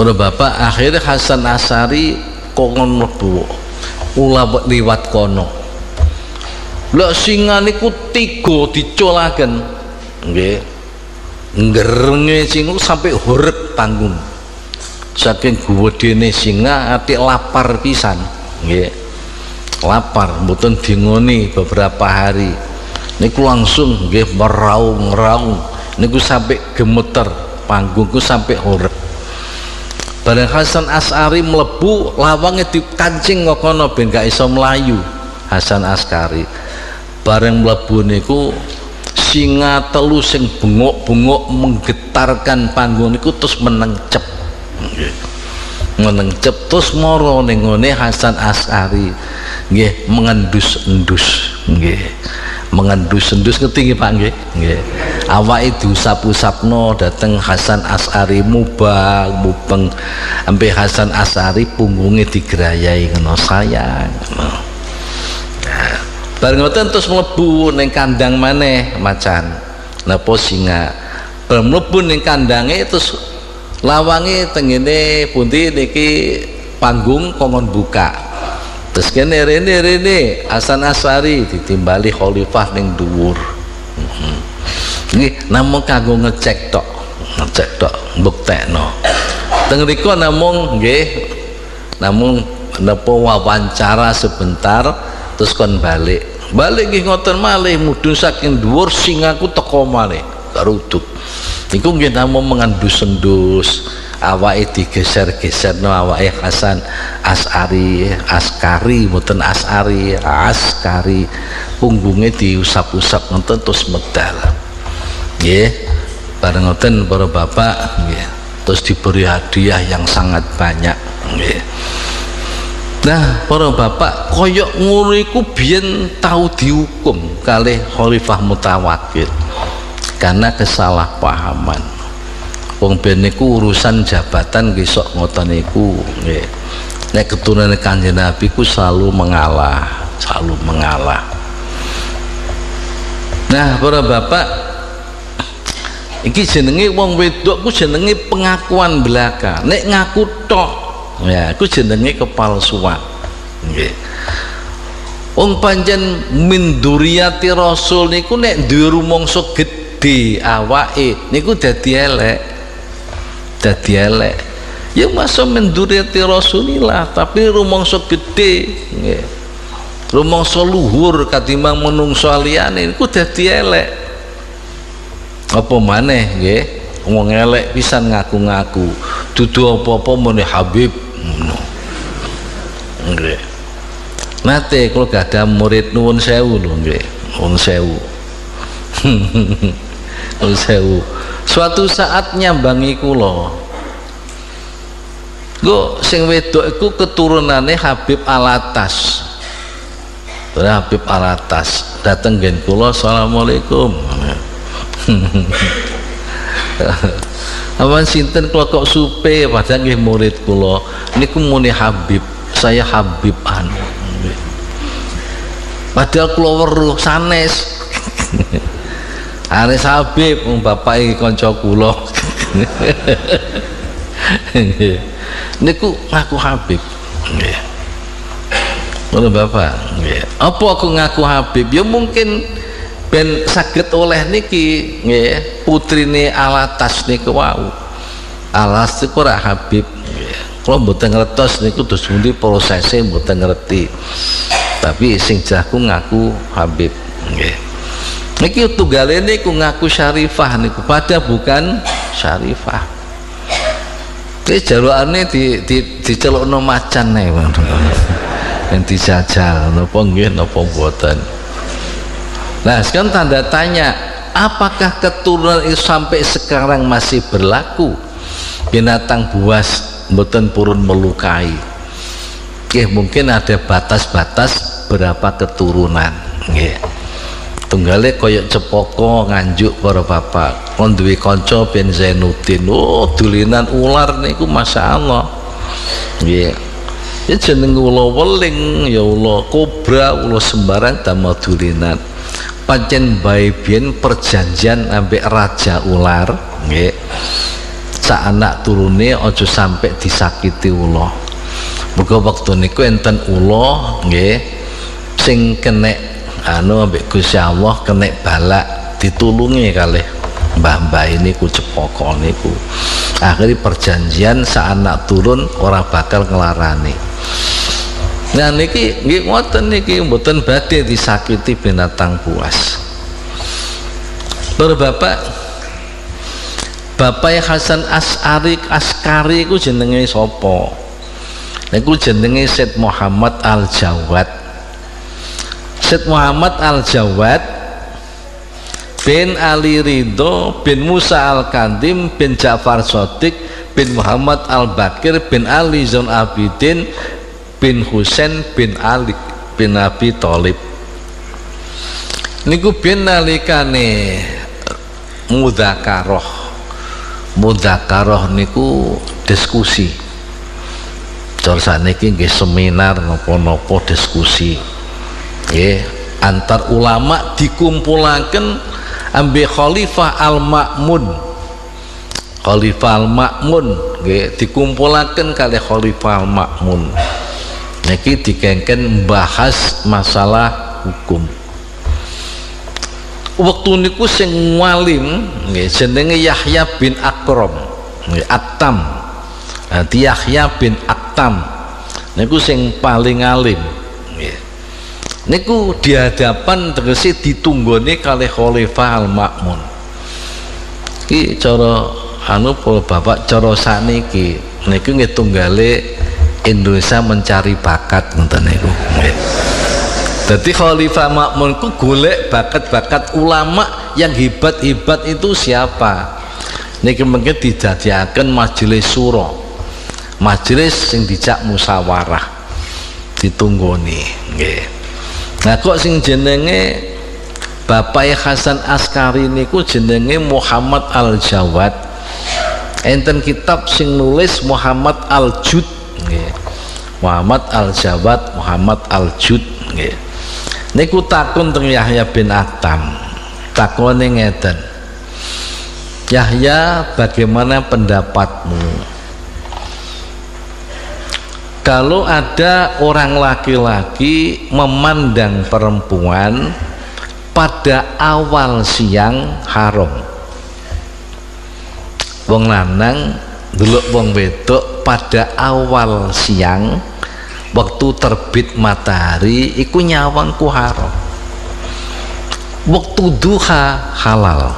Para bapak, akhirnya Hasan Asy'ari kongon mlebu ulama liwat kono. Lah singa niku 3 dicolaken. Nggih. Ngerenge singa sampai horeg panggung. Saking gedene singa ati lapar pisan. Nggih. Lapar mboten dingoni beberapa hari. Niku langsung nggih meraung-raung. Niku sampai gemeter, panggungku sampai horeg. Bareng Hasan Asy'ari mlebu lawange dikancing kono ben gak iso mlayu. Hasan Asy'ari bareng mlebu niku singa telu sing bengok-bengok menggetarkan panggung niku terus menengcep. Nggih. Menengcep terus mara ning ngene Hasan Asy'ari nggih mengendus-endus nggih. Mengendus-endus ngerti nggih Pak nggih? Nggih. Awake diusap-usapno dateng Hasan Asy'ari mubeng ampe Hasan Asy'ari punggunge digrayai ngono sayang ngono. Nah, bareng ngoten terus mlebu ning kandang maneh macan. Napa singa. Bareng mlebu ning kandange terus lawange tengene pundi niki panggung kongon buka. Terus kene rene Hasan Asy'ari ditimbali khalifah ning dhuwur. Nggih namung kanggo ngecek tok mbuktekno. Teng mriku namung nggih namung napa wawancara sebentar terus kon balik nggih ngoten malih mudhun saking dhuwur singaku teko malih karuduk. Niku nggih namung mengendus-endus awake digeser-geserno awake Hasan Askari mboten Askari punggunge diusap-usap ngoten terus medal. Nggih, bareng ngoten para bapak nggih. Terus diberi hadiah yang sangat banyak nggih. Nah, para bapak koyok ngono iku biyen tau dihukum kalih Khalifah Mutawakkil karena kesalahpahaman. Wong ben niku urusan jabatan nggih sok ngoten niku nggih. Nek keturunan Kanjeng Nabi ku selalu mengalah. Nah, para bapak iki jenenge wong wedok ku jenenge pengakuan belaka. Nek ngaku tok ya ku jenenge kepalsuan. Nggih. Wong pancen min dzurriyyati Rasul niku nek duwe rumangsa gedhe awake niku dadi elek. Ya masa min dzurriyyati Rasulillah tapi rumangsa gedhe nggih. Rumangsa luhur katimbang menungso liyane niku dadi elek. Apa maneh nggih wong elek pisan ngaku-ngaku dudu apa-apa muni Habib ngono nggih. Nate kula gadah murid nuwun sewu lho nggih nuwun sewu nuwun sewu suatu saat nyambangi kula nggo sing wedok iku keturunane Habib Alatas. Habib Alatas dateng nggen kula asalamualaikum. Awan sinten kula kok supe padahal nggih murid kula niku muni Habib, saya Habib anu. Padahal kula weruh sanes. Ares Habib wong bapake kanca kula. Niku ngaku Habib. Nggih. Ngono Bapak, nggih. Apa aku ngaku Habib? Ya mungkin ben saged oleh niki nggih putrine Alatas niku wau. Alas niku ora Habib nggih. Kula mboten ngertos niku terus pundi prosese mboten ngerti. Tapi sing jahku ngaku Habib nggih. Niki tunggale niku ngaku Syarifah niku padahal bukan Syarifah. Iki jarukane dicelukno macan nek yang dijajal napa nggih napa mboten. Nah sekarang tanda tanya, apakah keturunan itu sampai sekarang masih berlaku? Binatang buas mboten purun melukai. Nggih mungkin ada batas-batas berapa keturunan nggih. Tunggale koyok cepoko nganjuk para bapak. Kon duwe kanca ben Zainuddin. Oh dulinan ular niku masyaallah. Nggih. Ya jeneng ula weling ya ula kobra ula sembarang damel dulinan. Pancen bae biyen perjanjian ambek raja ular nggih. sak anak turune aja sampai disakiti ula. Muga wektu niku enten ula nggih sing kenek ambek Gusti Allah kenek balak ditulungi kalih mbah-mbah niku cepaka niku. Akhirnya perjanjian sak anak turun ora bakal ngelarani. Nah niki nggih ngoten niki mboten badhe disakiti binatang buas. Bapak Hasan Askari ku jenenge sapa? Niku jenenge Syed Muhammad Al-Jawad. Syed Muhammad Al-Jawad bin Ali Ridho bin Musa Al-Kandim bin Ja'far Shadiq bin Muhammad Al-Bakir bin Ali Zain Abidin bin Husain bin Ali bin Abi Thalib. Niku bin nalikane mudzakarah niku diskusi. Cara saniki nggih seminar napa-napa diskusi. Nggih, antar ulama dikumpulaken ambe Khalifah Al-Ma'mun. Khalifah Al-Ma'mun nggih dikumpulaken kalih Khalifah Al-Ma'mun. Niki dikengken membahas masalah hukum. Waktu niku sing walim nggih jenenge Yahya bin Akram nggih Aktam. Yahya bin Aktam niku sing paling alim nggih. Niku di hadapan tegese ditunggone kalih Khalifah Al-Ma'mun. Iki cara Bapak cara sakniki niku nggih tunggale Indonesia mencari bakat ngoten niku. Jadi Khalifah Ma'mun ku golek bakat-bakat ulama yang hebat-hebat itu siapa? Niki mungkin dijadiaken majelis syura. Majelis sing dijak musyawarah ditunggoni nggih. Nah kok sing jenenge Bapak Hasan Askari niku jenenge Muhammad Al-Jawad. Enten kitab sing nulis Muhammad Al-Jud nggih. Muhammad Al-Jawad, Muhammad Al-Jud nggih. Niku takun teng Yahya bin Aktam. Takone ngeten. Yahya, bagaimana pendapatmu? Kalau ada orang laki-laki memandang perempuan pada awal siang haram. Wong lanang delok wong wedok pada awal siang waktu terbit matahari iku nyawangku haram. Waktu duha halal.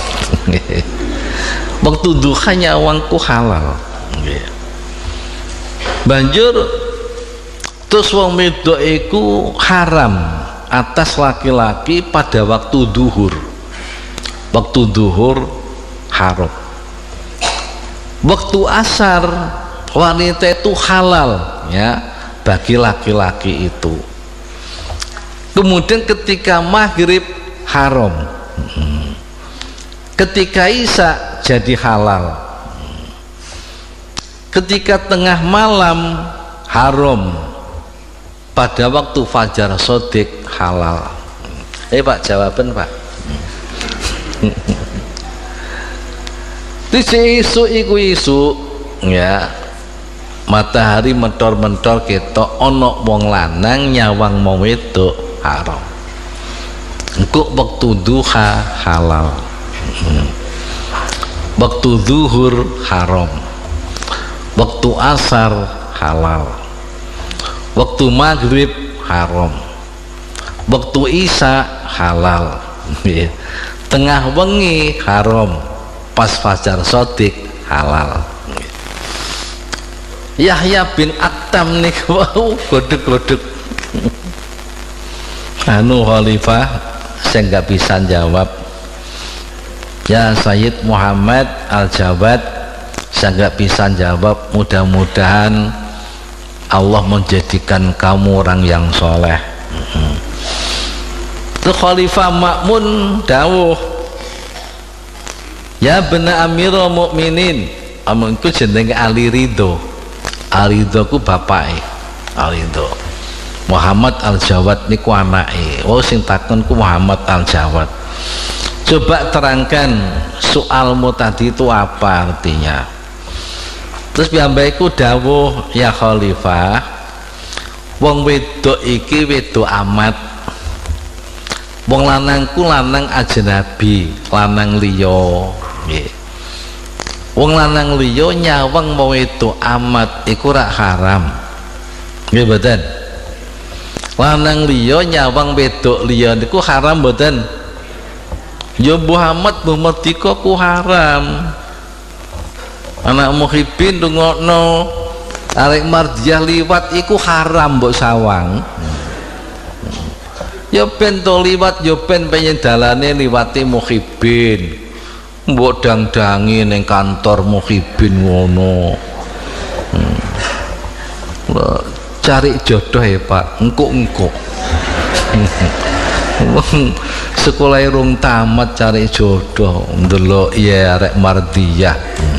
Waktu duha nyawangku halal. Banjur terus wong wedok iku haram atas laki-laki pada waktu duhur. Waktu duhur haram. Waktu asar wanita itu halal ya bagi laki-laki itu. Kemudian ketika maghrib haram, ketika isya jadi halal, ketika tengah malam haram, pada waktu fajar shadiq halal. Pak jawaban Pak. Isu iku isu ya matahari mentor-mentor ketok ono wong lanang nyawang wong wedok haram. Engko waktu duha halal. Waktu zuhur haram. Waktu asar halal. Waktu maghrib haram. Waktu isya halal. Tengah wengi haram. Pas fajar shadiq halal. Yahya bin Aktam niku wau godhog-godhog. Khalifah saya nggak bisa jawab. Ya Sayyid Muhammad Al-Jawad, saya nggak bisa jawab. Mudah-mudahan Allah menjadikan kamu orang yang soleh. Itu Khalifah Ma'mun dawuh, ya bena Amirul Mukminin, amunku jenenge Ali Ridho. Ali Ridho ku bapake. Ali Ridho. Muhammad Al-Jawad niku anake. Oh sing takon ku Muhammad Al-Jawad. Coba terangkan soalmu tadi itu apa artinya? Terus piyambake dawuh, ya khalifah, wong wedok iki wedok amat, wong lanangku lanang ajnabi, lanang liya. Nggih. Wong lanang liya nyawang mau wedok amat iku rak haram. Nggih mboten? Lanang liya nyawang wedok liya niku haram mboten? Ya Muhammad Mardika ku haram. Anak muhibin ndongakno arek Mardiah liwat iku haram mbok sawang. Ya ben to liwat ya ben penyen dalane liwate muhibin. Mbok dang-dangi ning kantor muhibin ngono. Cari jodoh ya Pak, engkuk-engkuk. Sekolah rung tamat cari jodoh, ndelok ya arek Mardiah.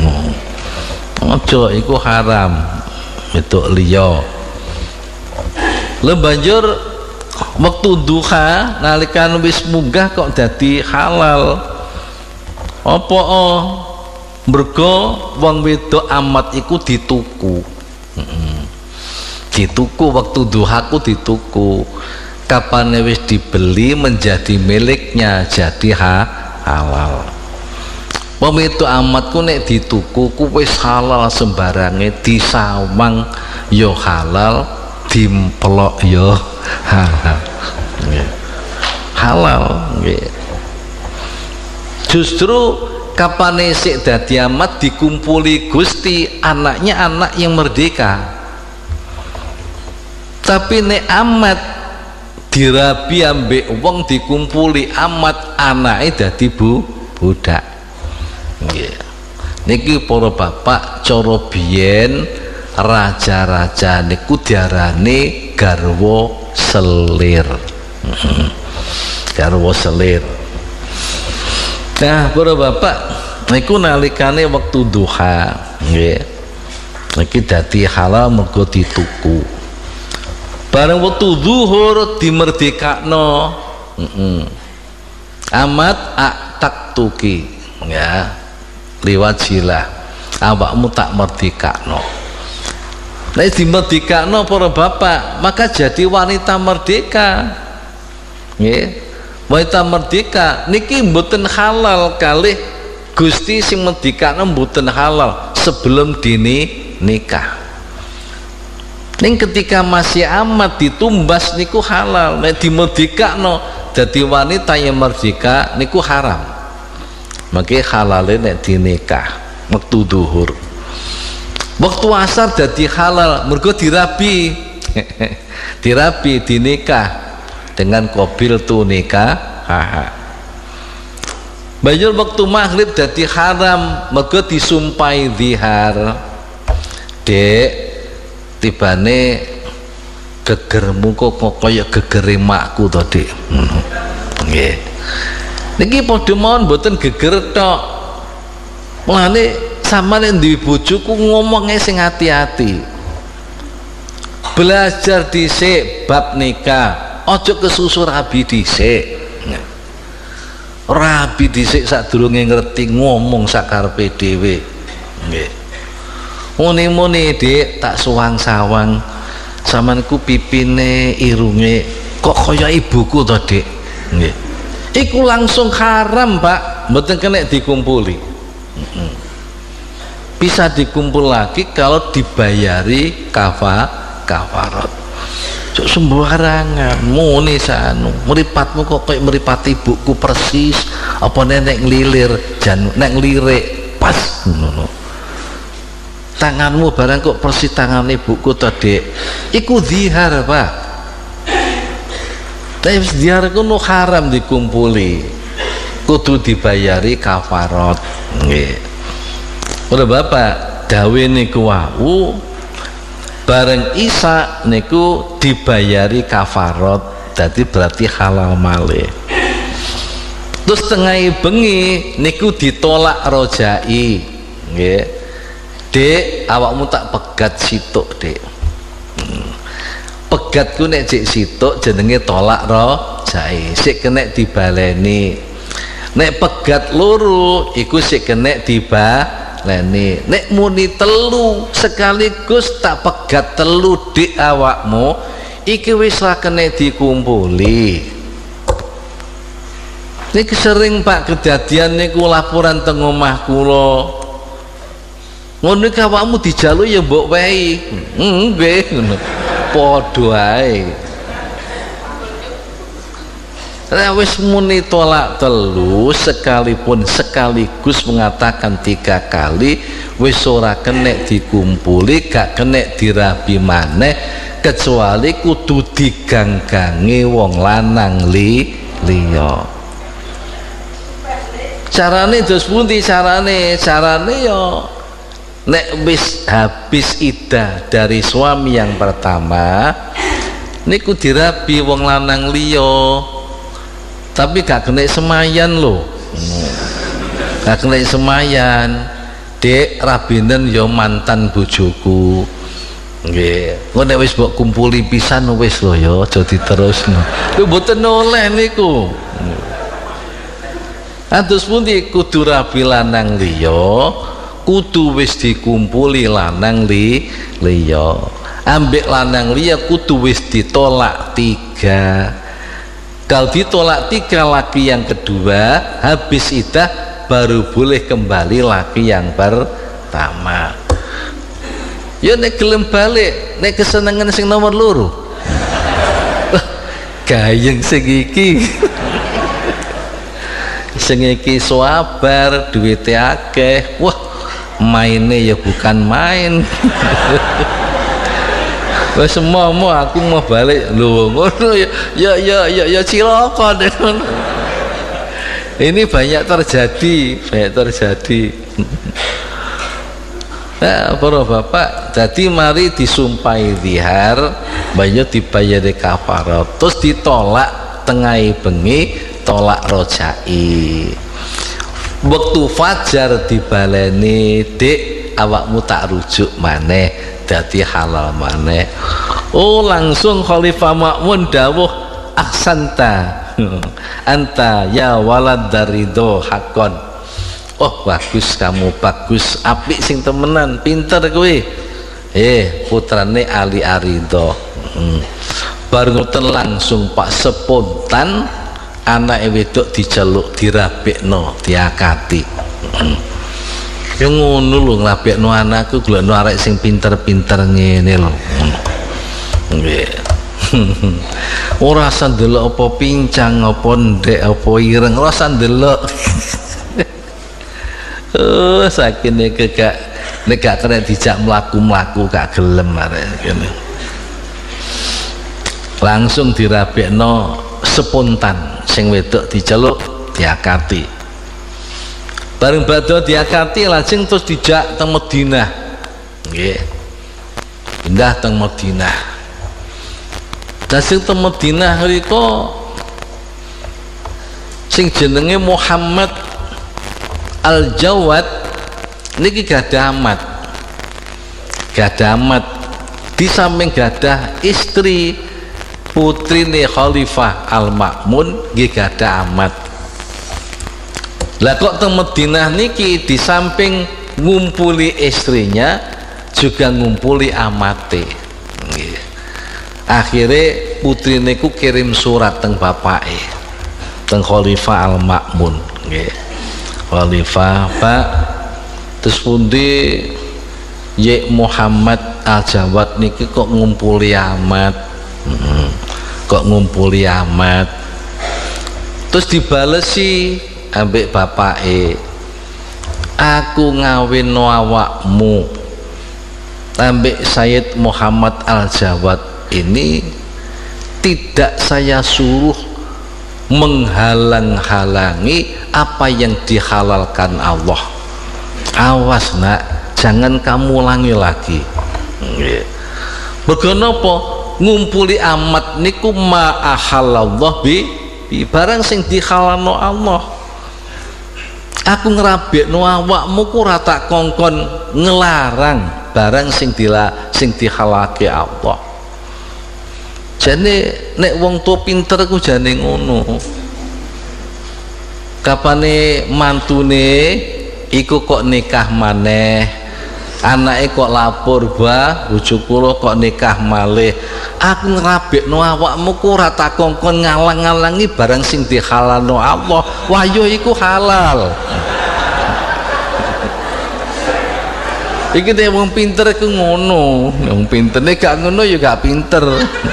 Aja iku haram, itu liya. Lha banjur wektu duha nalikan wis munggah kok dadi halal. Apa mergo wong wedok amat iku dituku. Dituku waktu duhaku dituku. Kapan wis dibeli menjadi miliknya, jadi halal. Wong wedok amatku nek dituku ku wis halal sembarange, disawang yo halal, dimplok yo halal. Halal nggih. Justru kapan sik dadi amat dikumpuli Gusti, anaknya anak yang merdeka. Tapi nek amat dirabi ambek wong dikumpuli amat, anake dadi budak. Nggih. Niki para bapak cara biyen raja-raja niku diarani garwa selir. Garwa selir. Nah, para bapak niku nalikane wektu duha nggih. Niki dadi halal mergo dituku. Bareng wektu zuhur dimerdekakno. Amat tak tuki ya. Liwat silah awakmu tak merdekakno. Nek dimerdekakno para bapak, maka jadi wanita merdeka. Nggih. Wanita merdeka niki mboten halal kalih Gusti sing merdekakno mboten halal sebelum dini nikah. Ning ketika masih amat ditumbas niku halal. Nek dimerdekakno dadi wanita yang merdeka niku haram. Maka halale nek dinikah waktu duhur. Waktu asar dadi halal mergo dirabi. Dirabi dinikah dengan qabil tu nikah. Banjur waktu maghrib dadi haram mergo disumpahi zihar. Dek, tibane gegermu kok kaya gegere makku to, Dik. Nggih. Niki padha mawon mboten geger tok. Mulane sampeyan duwe bojo ku ngomongnya sing hati-hati. Belajar dhisik bab nikah, aja kesusu rabi dhisik. Rabi dhisik sadurunge ngerti ngomong sakarepe dhewe. Nggih. Muni-muni Dik, tak suwang-sawang. Sampeyan ku pipine irunge kok kaya ibuku to, Dik. Nggih. Iku langsung haram Pak, mboten kena dikumpuli. Bisa dikumpul lagi kalau dibayari kafarat. Cuk sembarangan muni sanu, mripatmu kok kayak mripat ibuku persis, apa nenek ngelilir, jan nek ngelirik pas ngono. Tanganmu barang kok persis tangan ibuku to, Dik. Iku zihar, Pak. Tapi zihar kuno haram dikumpuli, kudu dibayari kafarat. Nggih. Ora bapak dawe niku wau bareng Isa niku dibayari kafarat, jadi berarti halal malih. Terus tengah bengi niku ditolak rojai. Nggih. Dek, awakmu tak pegat situk, Dek. Pegatku nek cek situk jenenge tolak rojai, sik kena dibaleni. Nek pegat loro iku sik kena baleni nek muni telu sekaligus tak pegat telu dik awakmu iki wis ra kena dikumpuli. Niki sering Pak kedadian niku laporan teng omah kula. Ngono iki awakmu dijaluk ya mbok wehi. Nggih ngono. Padha ae. Wis muni tolak telu sekalipun sekaligus mengatakan 3 kali wis ora kena dikumpuli, gak kena dirabi maneh kecuali kudu diganggangi wong lanang liya. Carane dos pundi carane yo nek wis habis iddah dari suami yang pertama niku dirabi wong lanang liya. Tapi gak kena semayan loh, gak kena semayan. Dek rabinen yo mantan bojoku, nggih. Ngono wis mbok kumpuli pisan wis lho ya, aja diterusno. Lho mboten oleh niku. Atus pundi kudu rabi lanang liya, kudu wis dikumpuli lanang liya. Ambek lanang liya kudu wis ditolak 3. Kalau ditolak 3 laki yang kedua habis iddah baru boleh kembali laki yang pertama. Ya nek gelem balik nek kesenengan sing nomor loro gayeng sing iki sing iki sabar duwite akeh, wah maine ya bukan main. Wes semua aku mau balik lho ngono ya cilaka deh. Ini banyak terjadi. Nah, para bapak, jadi mari disumpahi zihar, banyak dibayari kafarat, terus ditolak tengai bengi, tolak rojai. Waktu fajar dibaleni, dek awakmu tak rujuk maneh. Dadi halal maneh. Oh langsung Khalifah Ma'mun dawuh ahsanta anta ya walad darido hakon. Oh bagus kamu, bagus apik sing temenan, pinter kowe. Putrane Ali Arido. Bar ngoten langsung Pak spontan anake wedok diceluk dirabekno diakati. Ya ngono lho ngrabekno anakku golekno arek sing pinter-pinter ngene lho. Nggih. Ora usah ndelok apa pincang apa ndek apa ireng, ora usah ndelok. Oh sakene gak nek gak kena dijak mlaku-mlaku gak gelem arek kene. Langsung dirabekno spontan sing wedok diceluk diakati. Bareng badhe diakati lajeng terus dijak teng Madinah. Nggih. Pindah teng Madinah. Dasing teng Madinah rika sing jenenge Muhammad Al-Jawad niki gadah amat. Gadah amat di samping gadah istri putrine Khalifah Al-Ma'mun nggih gadah amat. Lah kok teng Madinah niki di samping ngumpuli istrinya juga ngumpuli amate. Nggih. Akhire putrine ku kirim surat teng bapake. Teng Khalifah Al-Ma'mun, nggih. Khalifah, Pak, terus pundi Yek Muhammad Al-Jawad niki kok ngumpuli amat. Kok ngumpuli amat. Terus dibalesi ambek bapake, aku ngawinno awakmu ambek Sayyid Muhammad Al-Jawad ini tidak saya suruh menghalang-halangi apa yang dihalalkan Allah. Awas nak, jangan kamu ulangi lagi. Begonopo ngumpuli amat niku ma'ahalallah bi barang sing dihalalno Allah. Aku ngerabekno awakmu ku ora tak kongkon ngelarang barang sing dihalake Allah. Jane nek wong tuwa pinter ku jane ngono. Kapane mantune iku kok nikah maneh, anake kok lapor, "Bah, bojo kula kok nikah malih." Aku ngrabekno awakmu ku ora tak kongkon ngalang-alangi barang sing dihalalno Allah. Wahyu iku halal. Iki nek wong pinter iku ngono, wong pinter nek gak ngono ya gak pinter.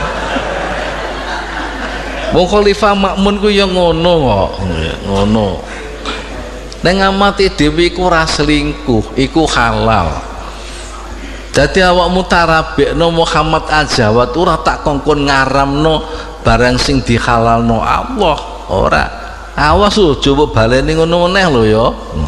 Wong Khalifah Makmun ku ya ngono kok, ngono. Nek ngamati dhewe iku ora selingkuh, iku halal. Dadi awakmu tarabekno Muhammad Al-Jawad ora tak kongkon ngaramno barang sing dihalalno Allah, ora. Awas lho, coba baleni ngono meneh lho ya.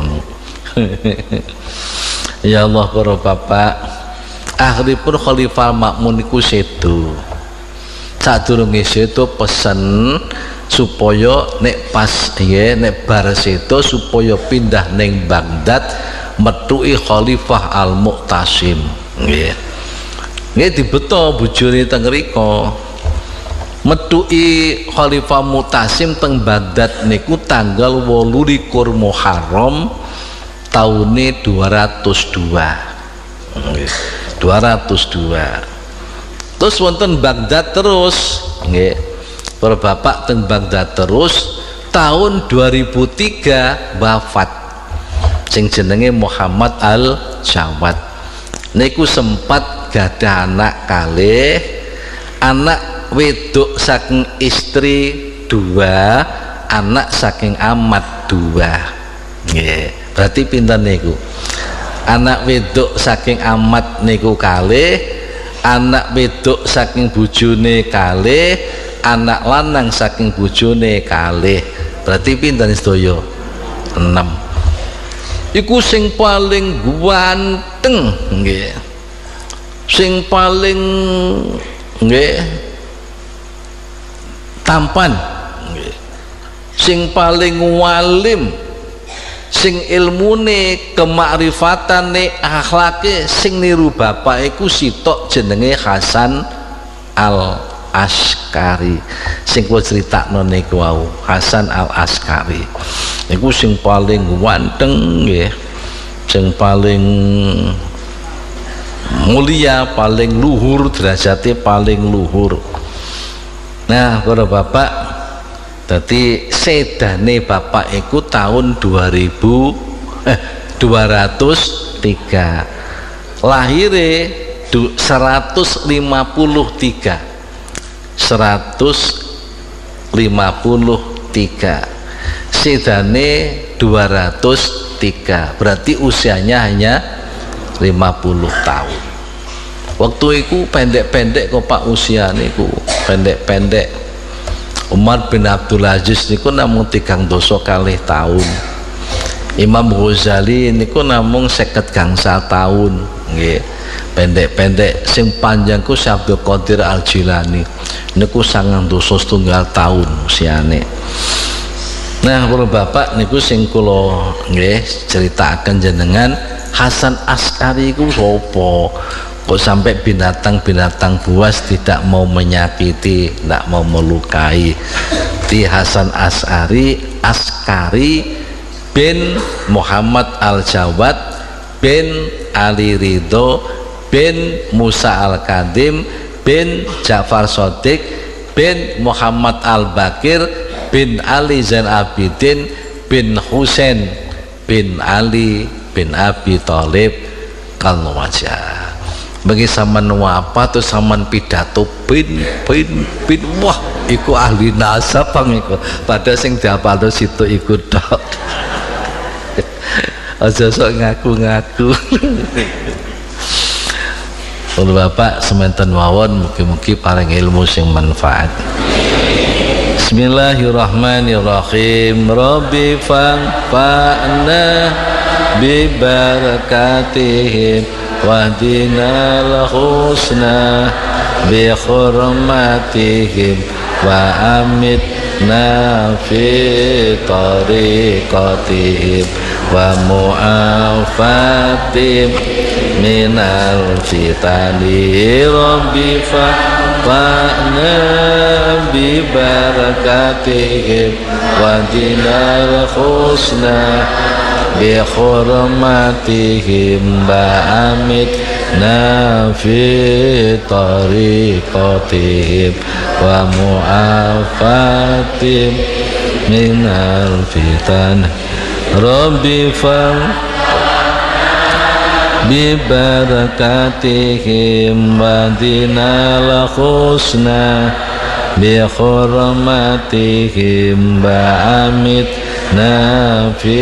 Ya Allah para bapak, akhiripun Khalifah Makmun iku sedo. Sadurunge sedo pesen supaya nek pas ya nek bar sedo supaya pindah ning Baghdad metuki Khalifah Al-Mu'tasim. Nggih. Nggih dibeto bojone teng mriko. Metuki Khalifah Mu'tasim teng Baghdad niku tanggal 28 Muharram taune 202. Nggih. 202. Terus wonten Baghdad terus, nggih. Para bapak teng Baghdad terus tahun 2003 wafat sing jenenge Muhammad Al-Jawad. Niku sempat gadah anak kalih, anak wedok saking istri 2, anak saking amat 2. Nggih, berarti pinten niku? Anak wedok saking amat niku kalih, anak wedok saking bojone kalih, anak lanang saking bojone kalih. Berarti pinten sedaya? 6. Iku sing paling ganteng nggih. Sing paling nggih tampan nggih. Sing paling walim, sing ilmune, kemakrifatane, akhlake sing niru bapak iku sitok jenenge Hasan Al-Askari. Sing kula critakno niku wau, Hasan Al-Askari. Iku sing paling ganteng nggih, sing paling mulia, paling luhur, derajate paling luhur. Nah, para bapak, dadi sedane bapak iku tahun 203. Lahire 153. 153. Sedane 203, berarti usianya hanya 50 tahun. Waktu itu pendek-pendek kok Pak, usia niku pendek-pendek. Umar bin Abdul Aziz niku namung 30 tahun. Imam Ghazali niku namung 50 gangsal tahun, nggih. Pendek-pendek. Sing panjang ku Syekh Abdul Qadir Al-Jilani niku 901 tahun usiane. Nah, para bapak niku sing kula nggih ceritaken jenengan, Hasan Askari iku sapa? Kok sampai binatang-binatang buas tidak mau menyakiti, tidak mau melukai. Di Hasan Askari bin Muhammad Al-Jawad bin Ali Ridho bin Musa Al-Kadim bin Ja'far Shadiq bin Muhammad Al-Bakir bin Ali Zain Abidin bin Husain bin Ali bin Abi Thalib Kalwajah. Bagi saman apa tuh saman pidato bin wah iku ahli nasab bang iku, pada sing diapalno situ iku tok. Aja sok ngaku-ngaku. Kalau bapak semanten mawon mugi-mugi paring ilmu sing manfaat. Bismillahirrahmanirrahim. Rabbi fanfa'na bi barakatihim wahdinal husna bi hurmatihim wa amitna fi tariqatihim wa mu'afatim minal fitani. Rabbi fa'na bi barakatihim wa dinal husna bi hurmatihim ba'amitna fi tariqatihim wa mu'afatim minal fitan Rabbi fal bi barakatihim badinal husna bi hurmatihim ba'amitna fi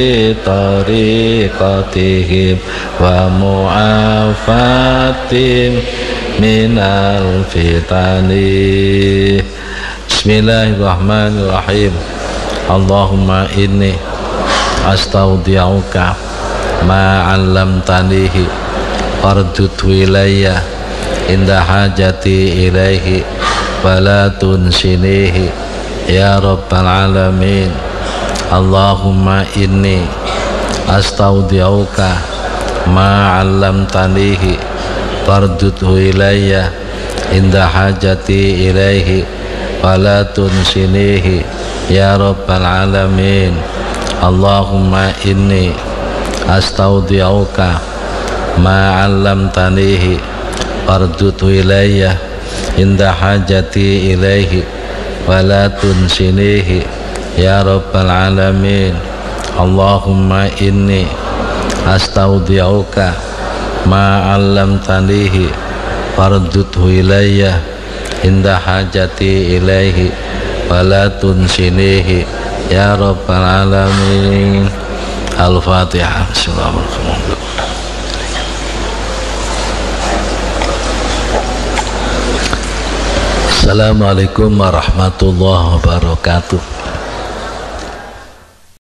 tariqatihim wa mu'afatim minal fitani. Bismillahirrahmanirrahim. Allahumma inni astaudi'uka ma 'allamtanihi fardudhu ilayya inda hajati ilaihi wala tunsinihi ya rabbal alamin. Allahumma inni astaudi'uka ma 'allamtanihi fardudhu ilayya inda hajati ilaihi wala tunsinihi ya rabbal alamin. Allahumma inni astaudi'uka ma 'allamtanihi fardudhu ilayya inda hajati ilaihi wala tunsinihi ya rabbal alamin. Allahumma inni astaudi'uka ma 'allamtanihi fardudhu ilayya inda hajati ilaihi wala tunsinihi ya rabbal alamin. Al-Fatihah. Assalamualaikum warahmatullahi wabarakatuh.